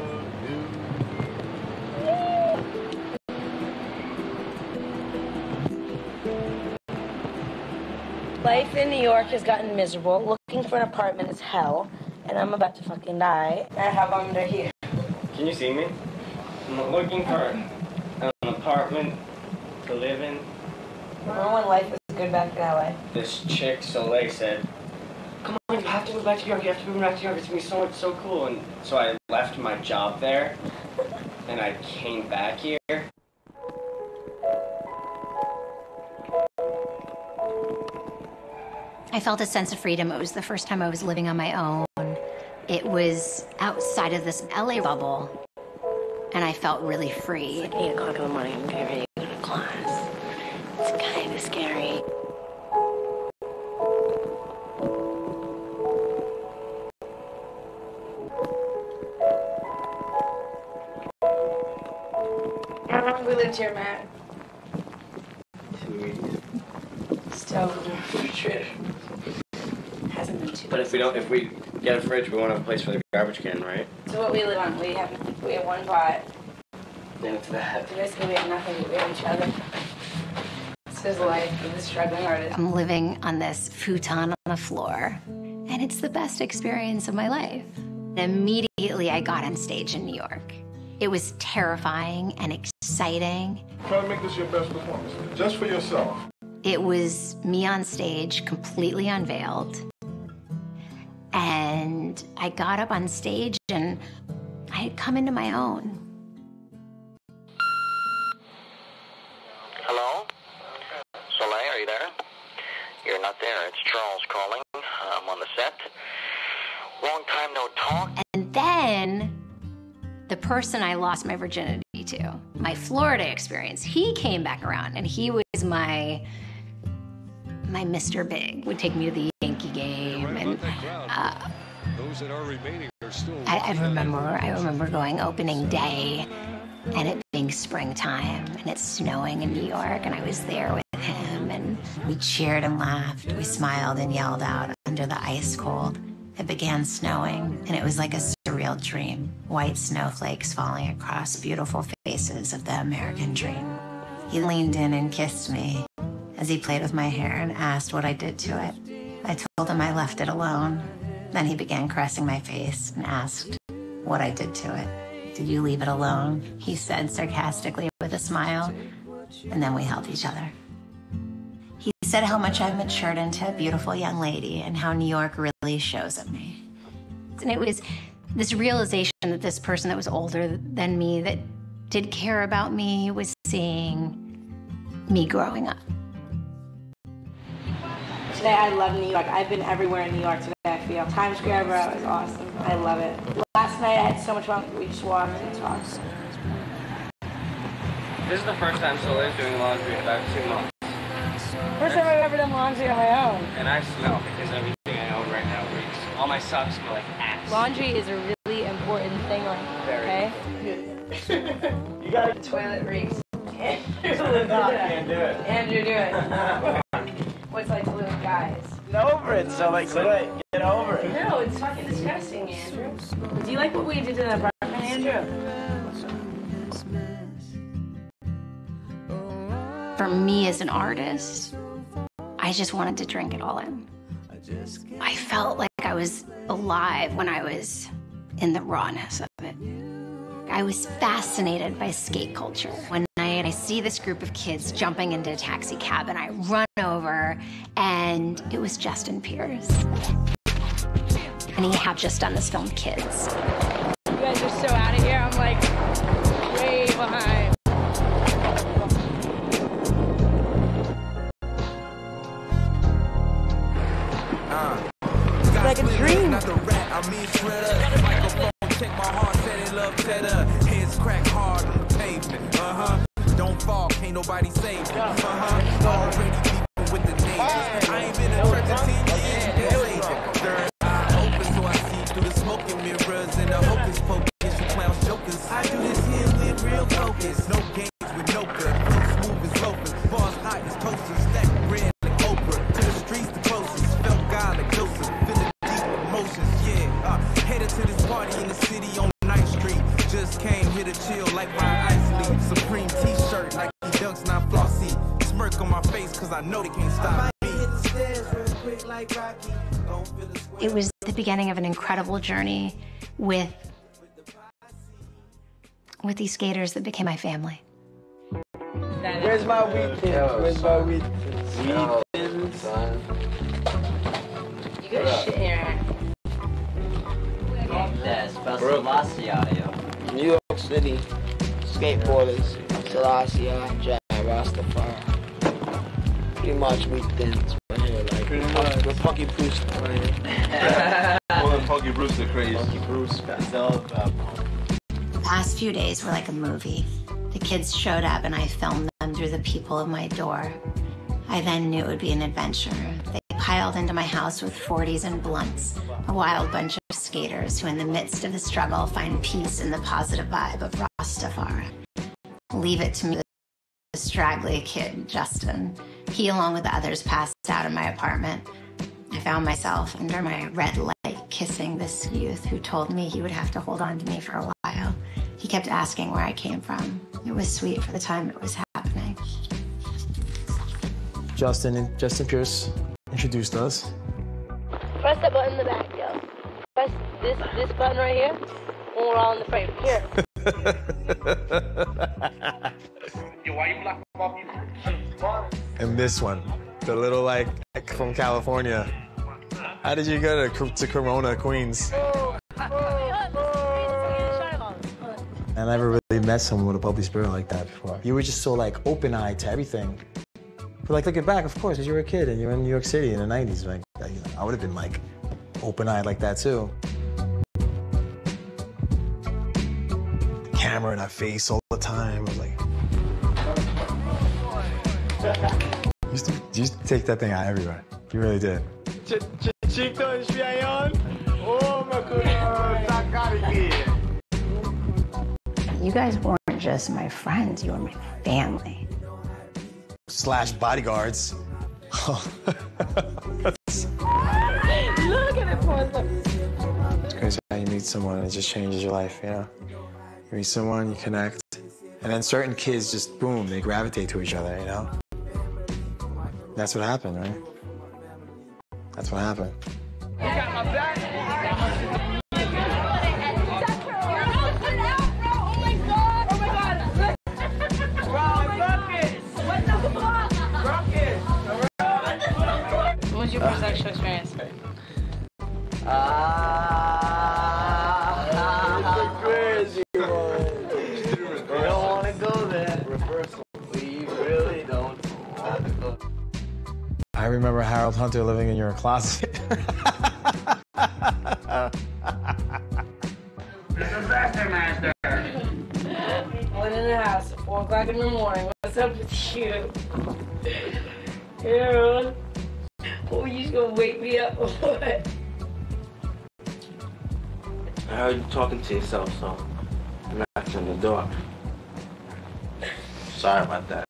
Life in New York has gotten miserable. Looking for an apartment is hell, and I'm about to fucking die. I have under here. Can you see me? I'm looking for an apartment to live in. Remember when life was good back in LA? This chick, Soleil, said, "Come on, you have to move back to New York. You have to move back to New York. It's gonna be so cool." And so I left my job there, and I came back here. I felt a sense of freedom. It was the first time I was living on my own. It was outside of this LA bubble, and I felt really free. It's like 8 o'clock in the morning. I'm getting ready to go to class. It's kind of scary. How long have we lived here, Matt? 2 weeks. Still, hasn't been too. But if we get a fridge, we won't have a place for the garbage can, right? So what we live on, we have one pot. Then it's that. So basically we have nothing, but we have each other. This is life of the struggling artist. I'm living on this futon on the floor, and it's the best experience of my life. Immediately, I got on stage in New York. It was terrifying and exciting. Try to make this your best performance, just for yourself. It was me on stage, completely unveiled. And I got up on stage and I had come into my own. Hello? Soleil, are you there? You're not there. It's Charles calling. I'm on the set. Long time no talk. And then the person I lost my virginity to, my Florida experience, he came back around and he was my Mr. Big. Would take me to the Yankee game, and those that are remaining are still. I remember going opening day, and it being springtime, and it's snowing in New York, and I was there with him, and we cheered and laughed, we smiled and yelled out under the ice cold. It began snowing, and it was like a surreal dream. White snowflakes falling across beautiful faces of the American dream. He leaned in and kissed me as he played with my hair and asked what I did to it. I told him I left it alone. Then he began caressing my face and asked what I did to it. Did you leave it alone? He said sarcastically with a smile, and then we held each other. He said how much I've matured into a beautiful young lady and how New York really shows at me. And it was this realization that this person that was older than me, that did care about me, was seeing me growing up. Today, I love New York. I've been everywhere in New York today, I feel. Times Square, bro, is awesome. I love it. Last night, I had so much fun. We just walked and talked. This is the first time Soleil's doing laundry in about 2 months. First time I've ever done laundry on my own. And I smell because everything I own right now reeks. All my socks smell like ass. Laundry is a really important thing, okay? You got the toilet reeks. Can't do it. Andrew, do it. What's like to live with guys? Get over it, Soleil. Get over it. No, it's fucking disgusting, Andrew. Do you like what we did to the apartment, Andrew? for me as an artist, I just wanted to drink it all in. I felt like I was alive when I was in the rawness of it. I was fascinated by skate culture. One night I see this group of kids jumping into a taxi cab and I run over and it was Justin Pierce. And he had just done this film, Kids. You guys are so out of here. I'm like way behind. It's like a dream. Heads crack hard on the pavement. Don't fall, can't nobody save me. Already beefing with the neighbors. I ain't been in church in 10 years. Third eye open, so I see through the smoking mirrors and the hocus pocus. You clowns jokers. I do this here with real focus. No games with no good. No smooth as loafers. Bars hot as toasters. Stack bread like Oprah. To the streets the closest. Felt God like Joseph. Feeling deep emotions, yeah. Headed to this party in the city on Ninth Street. Just came here to chill like my ice leaf. Supreme t-shirt, Nike dunks, not flossy. Smirk on my face cause I know they can't stop me. It was the beginning of an incredible journey with these skaters that became my family. Where's my wheat thins? Where's my wheat thins? You got shit in your hand. New York City, skateboarders, Selassie, Jai, Rastafari. Pretty much wheat thins right here, like with Punky Brewster right here. More than Punky Brewster crazy. Punky Brewster. The past few days were like a movie. The kids showed up and I filmed them through the people of my door. I then knew it would be an adventure. They piled into my house with 40s and blunts, a wild bunch of skaters who in the midst of the struggle find peace in the positive vibe of Rastafari. Leave it to me, the straggly kid, Justin. He, along with the others, passed out in my apartment. I found myself under my red light kissing this youth who told me he would have to hold on to me for a while. He kept asking where I came from. It was sweet for the time it was happening. Justin Pierce introduced us. Press the button in the back, yo. Press this button right here when we're all in the frame. Here. And this one, the little like from California. How did you go to Corona, Queens? I never really met someone with a bubbly spirit like that before. You were just so like open-eyed to everything. But like looking back, of course, as you were a kid and you were in New York City in the 90s, like I would have been like open-eyed like that too. The camera in our face all the time. I was like, you used to take that thing out everywhere. You really did. Chico and Shion? Oh my God, You guys weren't just my friends, you were my family. / bodyguards. Look at it, Paul. It's crazy how you meet someone and it just changes your life, you know? You meet someone, you connect, and then certain kids just, boom, they gravitate to each other, you know? That's what happened, right? That's what happened. You got my back? What was your first sexual experience? Crazy one. You don't want to go there. Reversal. We really don't want to go. I remember Harold Hunter living in your closet. Disaster master. Went in the house at 4 o'clock in the morning. What's up with you? Yeah. Oh, you just gonna wake me up or what? I heard you talking to yourself, so I knocked on the door. Sorry about that.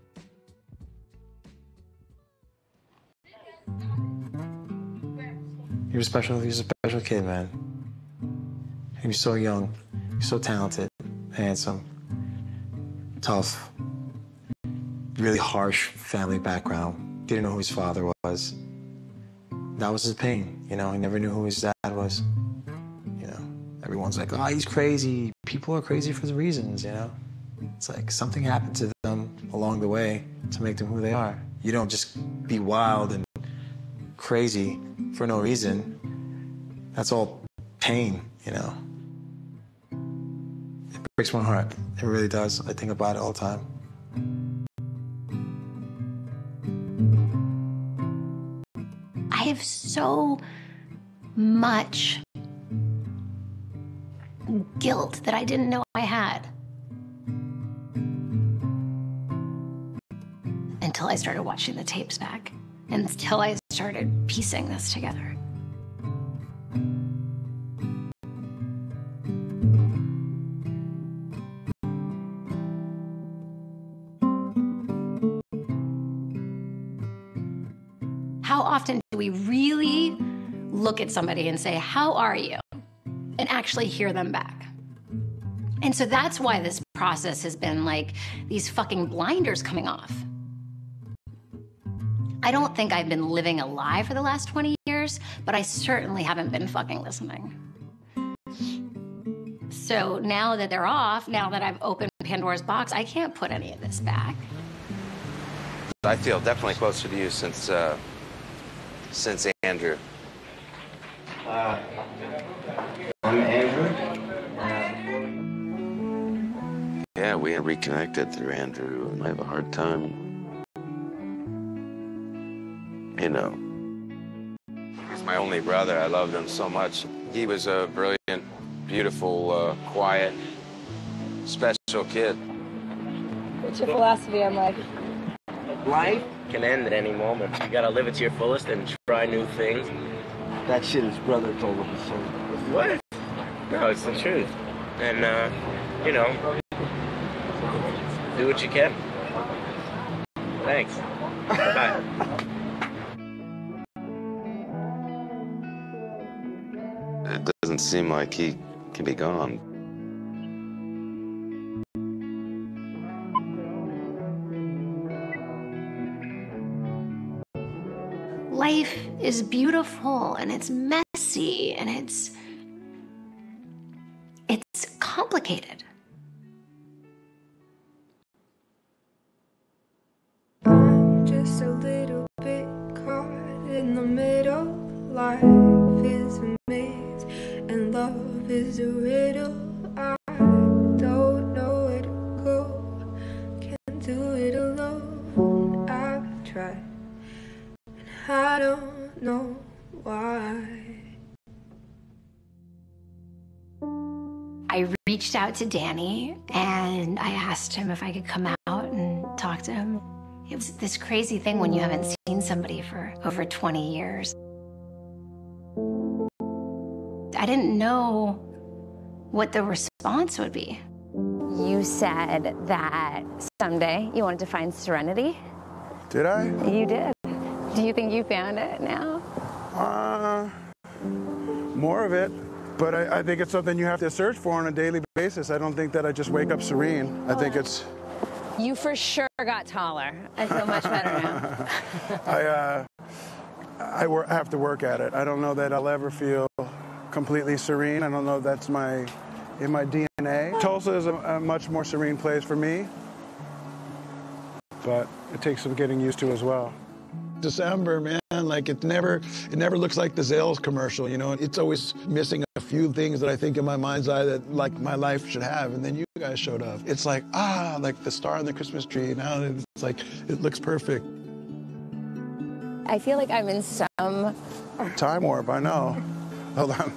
You're a special kid, man. You're so young, you're so talented, handsome, tough. really harsh family background. Didn't know who his father was. That was his pain, you know. He never knew who his dad was. You know, everyone's like, oh, he's crazy. People are crazy for the reasons, you know. It's like something happened to them along the way to make them who they are. You don't just be wild and crazy for no reason. That's all pain, you know. It breaks my heart. It really does. I think about it all the time. I have so much guilt that I didn't know I had. Until I started watching the tapes back. Until I started piecing this together. How often do we really look at somebody and say, how are you? And actually hear them back? And so that's why this process has been like these fucking blinders coming off. I don't think I've been living a lie for the last 20 years, but I certainly haven't been fucking listening. So now that they're off, now that I've opened Pandora's box, I can't put any of this back. I feel definitely closer to you since Andrew. I'm Andrew. Yeah, we reconnected through Andrew, and I have a hard time. You know, he's my only brother. I loved him so much. He was a brilliant, beautiful, quiet, special kid. What's your philosophy on life? Life can end at any moment. You gotta live it to your fullest and try new things. That shit his brother told him. So. What? No, it's the truth. And, you know, do what you can. Thanks. Bye. It doesn't seem like he can be gone. Life is beautiful and it's messy and it's complicated. I'm just a little bit caught in the middle. Life is a maze and love is a riddle. I don't know where to go, can't do it alone. I've tried and I don't know why. I reached out to Danny and I asked him if I could come out and talk to him. It was this crazy thing when you haven't seen somebody for over 20 years. I didn't know what the response would be. You said that someday you wanted to find serenity. Did I? You did. Do you think you found it now? More of it. But I think it's something you have to search for on a daily basis. I don't think that I just wake up serene. I think it's... You for sure got taller. I feel much better now. I have to work at it. I don't know that I'll ever feel completely serene. I don't know if that's in my DNA. Tulsa is a much more serene place for me, but it takes some getting used to as well. December, man, like it never looks like the Zales commercial, you know. It's always missing a few things that I think in my mind's eye that like my life should have, and then you guys showed up. It's like, like the star on the Christmas tree. Now it's like, it looks perfect. I feel like I'm in some... Time warp, I know. Hold on.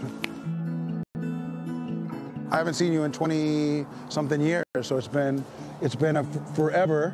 I haven't seen you in 20-something years, so it's been a forever.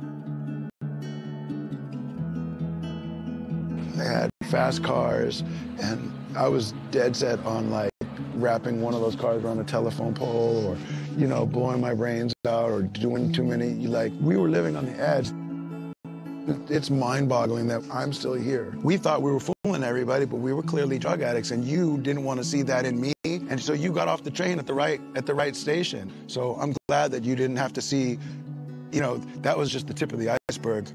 They had fast cars, and I was dead set on like wrapping one of those cars around a telephone pole, or, you know, blowing my brains out, or doing too many, like, we were living on the edge. It's mind-boggling that I'm still here. We thought we were fooling everybody, but we were clearly drug addicts, and you didn't want to see that in me, and so you got off the train at the right station. So I'm glad that you didn't have to see You know, that was just the tip of the iceberg.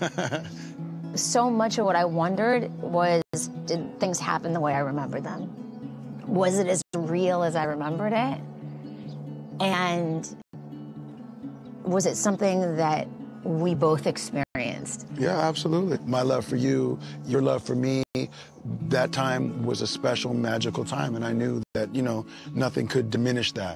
So much of what I wondered was, did things happen the way I remembered them? Was it as real as I remembered it? And was it something that we both experienced? Yeah, absolutely. My love for you, your love for me, that time was a special, magical time, and I knew that, you know, nothing could diminish that.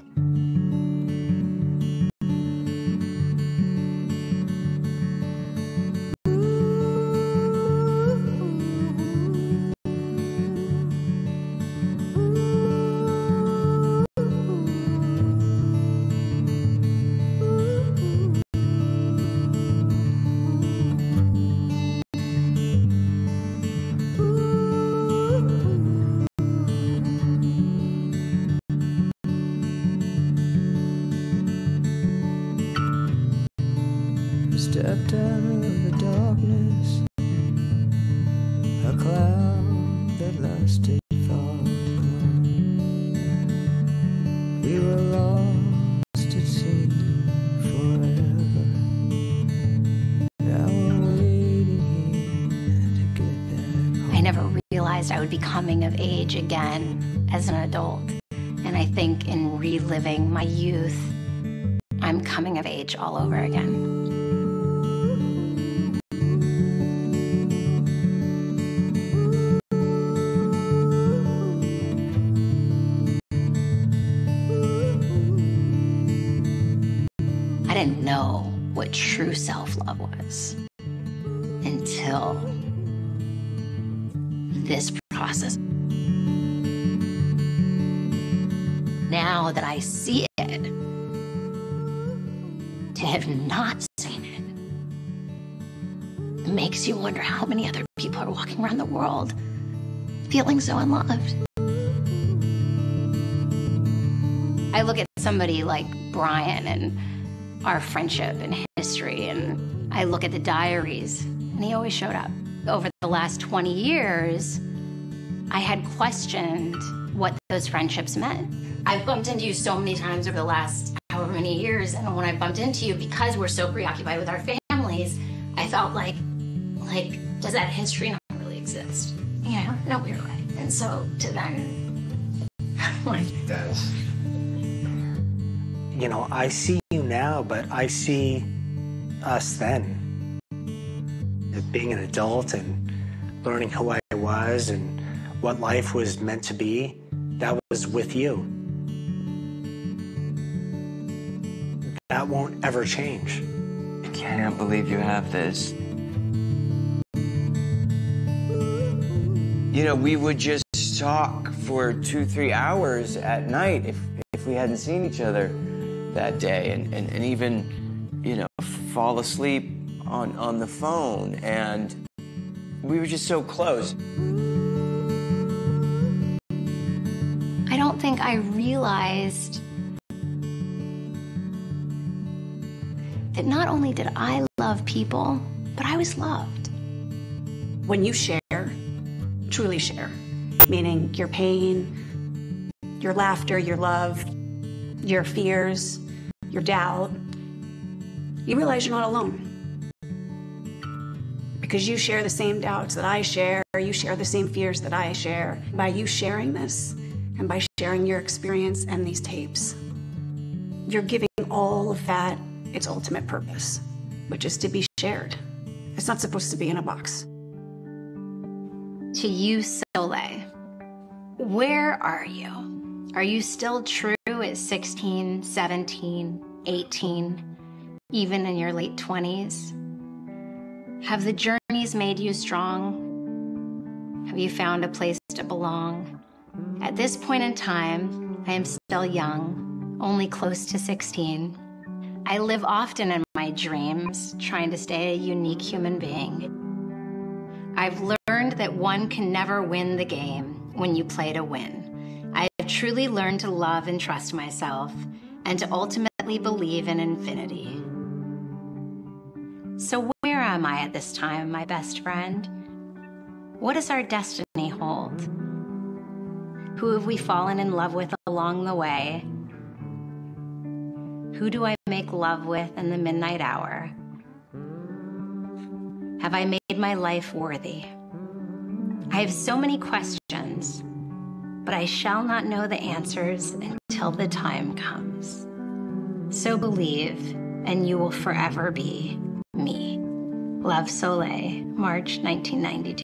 Stepped out of the darkness, a cloud that lasted far too long. We were lost at sea forever. Now we're waiting here to get back home. I never realized I would be coming of age again as an adult. And I think in reliving my youth, I'm coming of age all over again. I didn't know what true self-love was until this process. Now that I see it, to have not seen it makes you wonder how many other people are walking around the world feeling so unloved. I look at somebody like Brian and our friendship and history, and I look at the diaries, and he always showed up. Over the last 20 years, I had questioned what those friendships meant. I've bumped into you so many times over the last however many years, and when I bumped into you, because we're so preoccupied with our families, I felt like, does that history not really exist? You know, in a weird way. And so to then, like, it does. You know, I see you now, but I see us then. Being an adult and learning who I was and what life was meant to be, that was with you. That won't ever change. I can't believe you have this. You know, we would just talk for 2-3 hours at night if we hadn't seen each other that day, and even, you know, fall asleep on the phone, and we were just so close. I don't think I realized that not only did I love people, but I was loved. When you share, truly share, meaning your pain, your laughter, your love, your fears, your doubt, you realize you're not alone. Because you share the same doubts that I share, you share the same fears that I share. By you sharing this, and by sharing your experience and these tapes, you're giving all of that its ultimate purpose, which is to be shared. It's not supposed to be in a box. To you, Soleil, where are you? Are you still true at 16, 17, 18, even in your late 20s? Have the journeys made you strong? Have you found a place to belong? At this point in time, I am still young, only close to 16. I live often in my dreams, trying to stay a unique human being. I've learned that one can never win the game when you play to win. I have truly learned to love and trust myself, and to ultimately believe in infinity. So where am I at this time, my best friend? What does our destiny hold? Who have we fallen in love with along the way? Who do I make love with in the midnight hour? Have I made my life worthy? I have so many questions, but I shall not know the answers until the time comes. So believe, and you will forever be me. Love, Soleil, March 1992.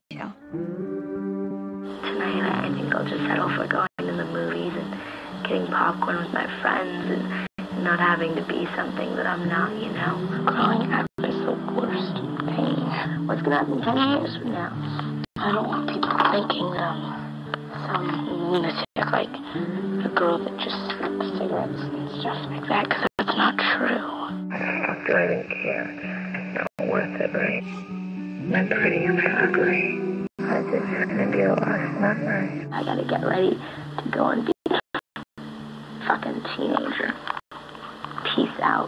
Tonight, I think I'll just settle for going to the movies and getting popcorn with my friends and not having to be something that I'm not, you know? Growing up is the worst thing. What's gonna happen 10 years from now? I don't want people thinking that I'm some lunatic, like a girl that just smokes cigarettes and stuff like that, because that's not true. I feel I didn't care. Not worth it, right? I'm pretty, I'm ugly. It's just gonna be a lost memory. I gotta get ready to go and be a fucking teenager. Peace out.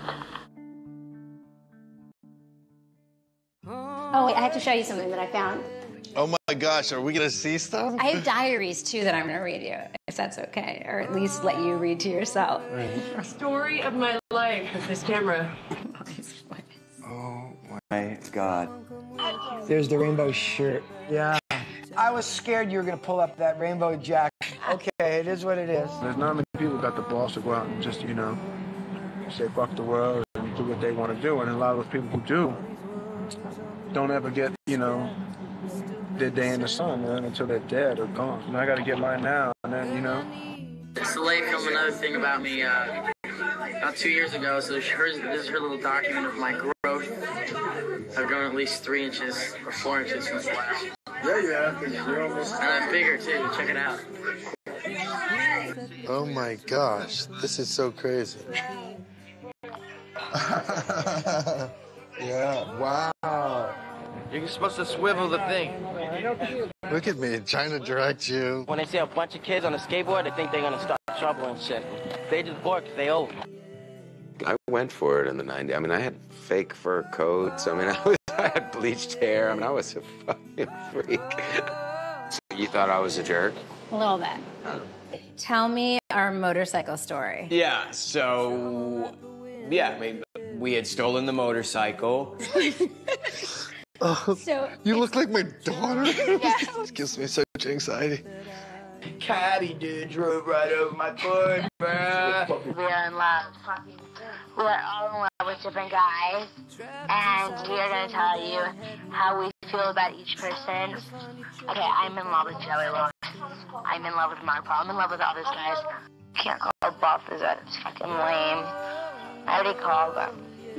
Oh, wait, I have to show you something that I found. Oh my gosh, are we gonna see stuff? I have diaries, too, that I'm going to read you, if that's okay, or at least let you read to yourself. Story of my life with this camera. Oh my God. There's the rainbow shirt. Yeah. I was scared you were going to pull up that rainbow jacket. Okay, it is what it is. There's not many people got the balls to go out and just, you know, say fuck the world and do what they want to do. And a lot of those people who do don't ever get, you know, their day in the sun, man, until they're dead or gone. And I got to get mine now, and then, you know. Soleil filmed another thing about me about 2 years ago, so this is her little document of my growth. I've grown at least 3 inches or 4 inches since last. Yeah, you have, because you're almost... And I'm bigger, too. Check it out. Oh my gosh, this is so crazy. Yeah, wow. You're supposed to swivel the thing. Look at me, trying to direct you. When they see a bunch of kids on a skateboard, they think they're gonna start trouble and shit. They just bored because they old. I went for it in the 90s. I mean, I had fake fur coats. I mean, I had bleached hair. I mean, I was a fucking freak. So you thought I was a jerk? A little bit. Tell me our motorcycle story. Yeah, so, yeah, I mean, we had stolen the motorcycle. Oh, So- you look like my daughter. Yeah. This gives me such anxiety. Caddy dude drove right over my foot, bruh. We're in love. We're all in love with different guys, and we are going to tell you how we feel about each person. Okay, I'm in love with Joey Lawrence. I'm in love with Mark Paul. I'm in love with all these guys. Can't call Balthazar. It's fucking lame. I already called them.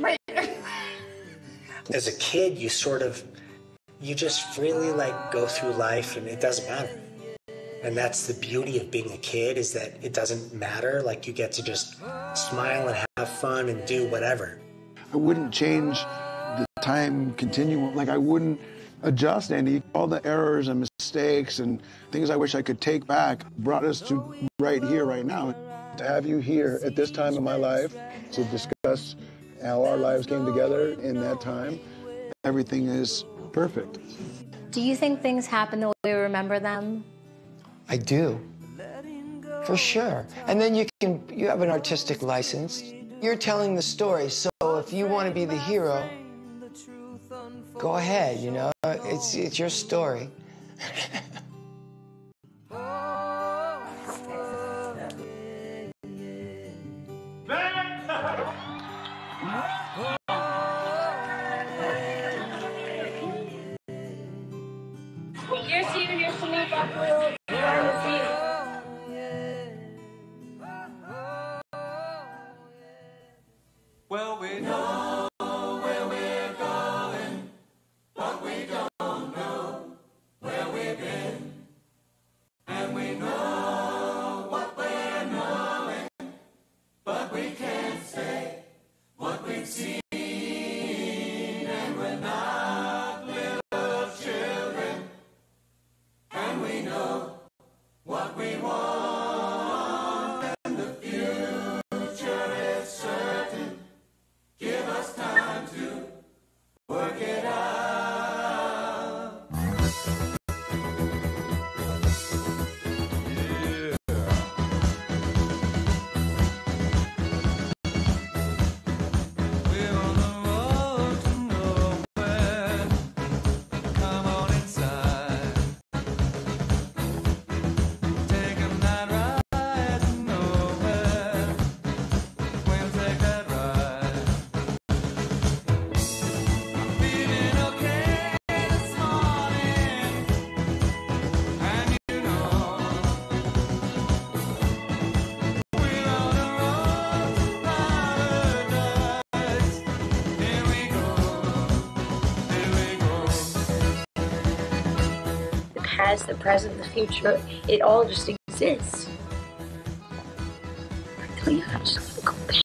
As a kid, you just freely like go through life and it doesn't matter. And that's the beauty of being a kid, is that it doesn't matter. Like, you get to just smile and have fun and do whatever. I wouldn't change the time continuum. Like, I wouldn't adjust any. All the errors and mistakes and things I wish I could take back brought us to right here, right now. To have you here at this time of my life to discuss how our lives came together in that time, everything is perfect. Do you think things happen the way we remember them? I do. For sure. And then you have an artistic license. You're telling the story, so if you want to be the hero, go ahead, you know? It's your story. Here's Steven, here's to me, Buffalo. You're on the field. Well, we know where we're going, but we don't know where we've been. And we know what we're knowing, but we can't say what we've seen. And we're not little children, and we know what we want. And the future is certain. Give us past, the present, the future, it all just exists. I tell you, I just want to go back.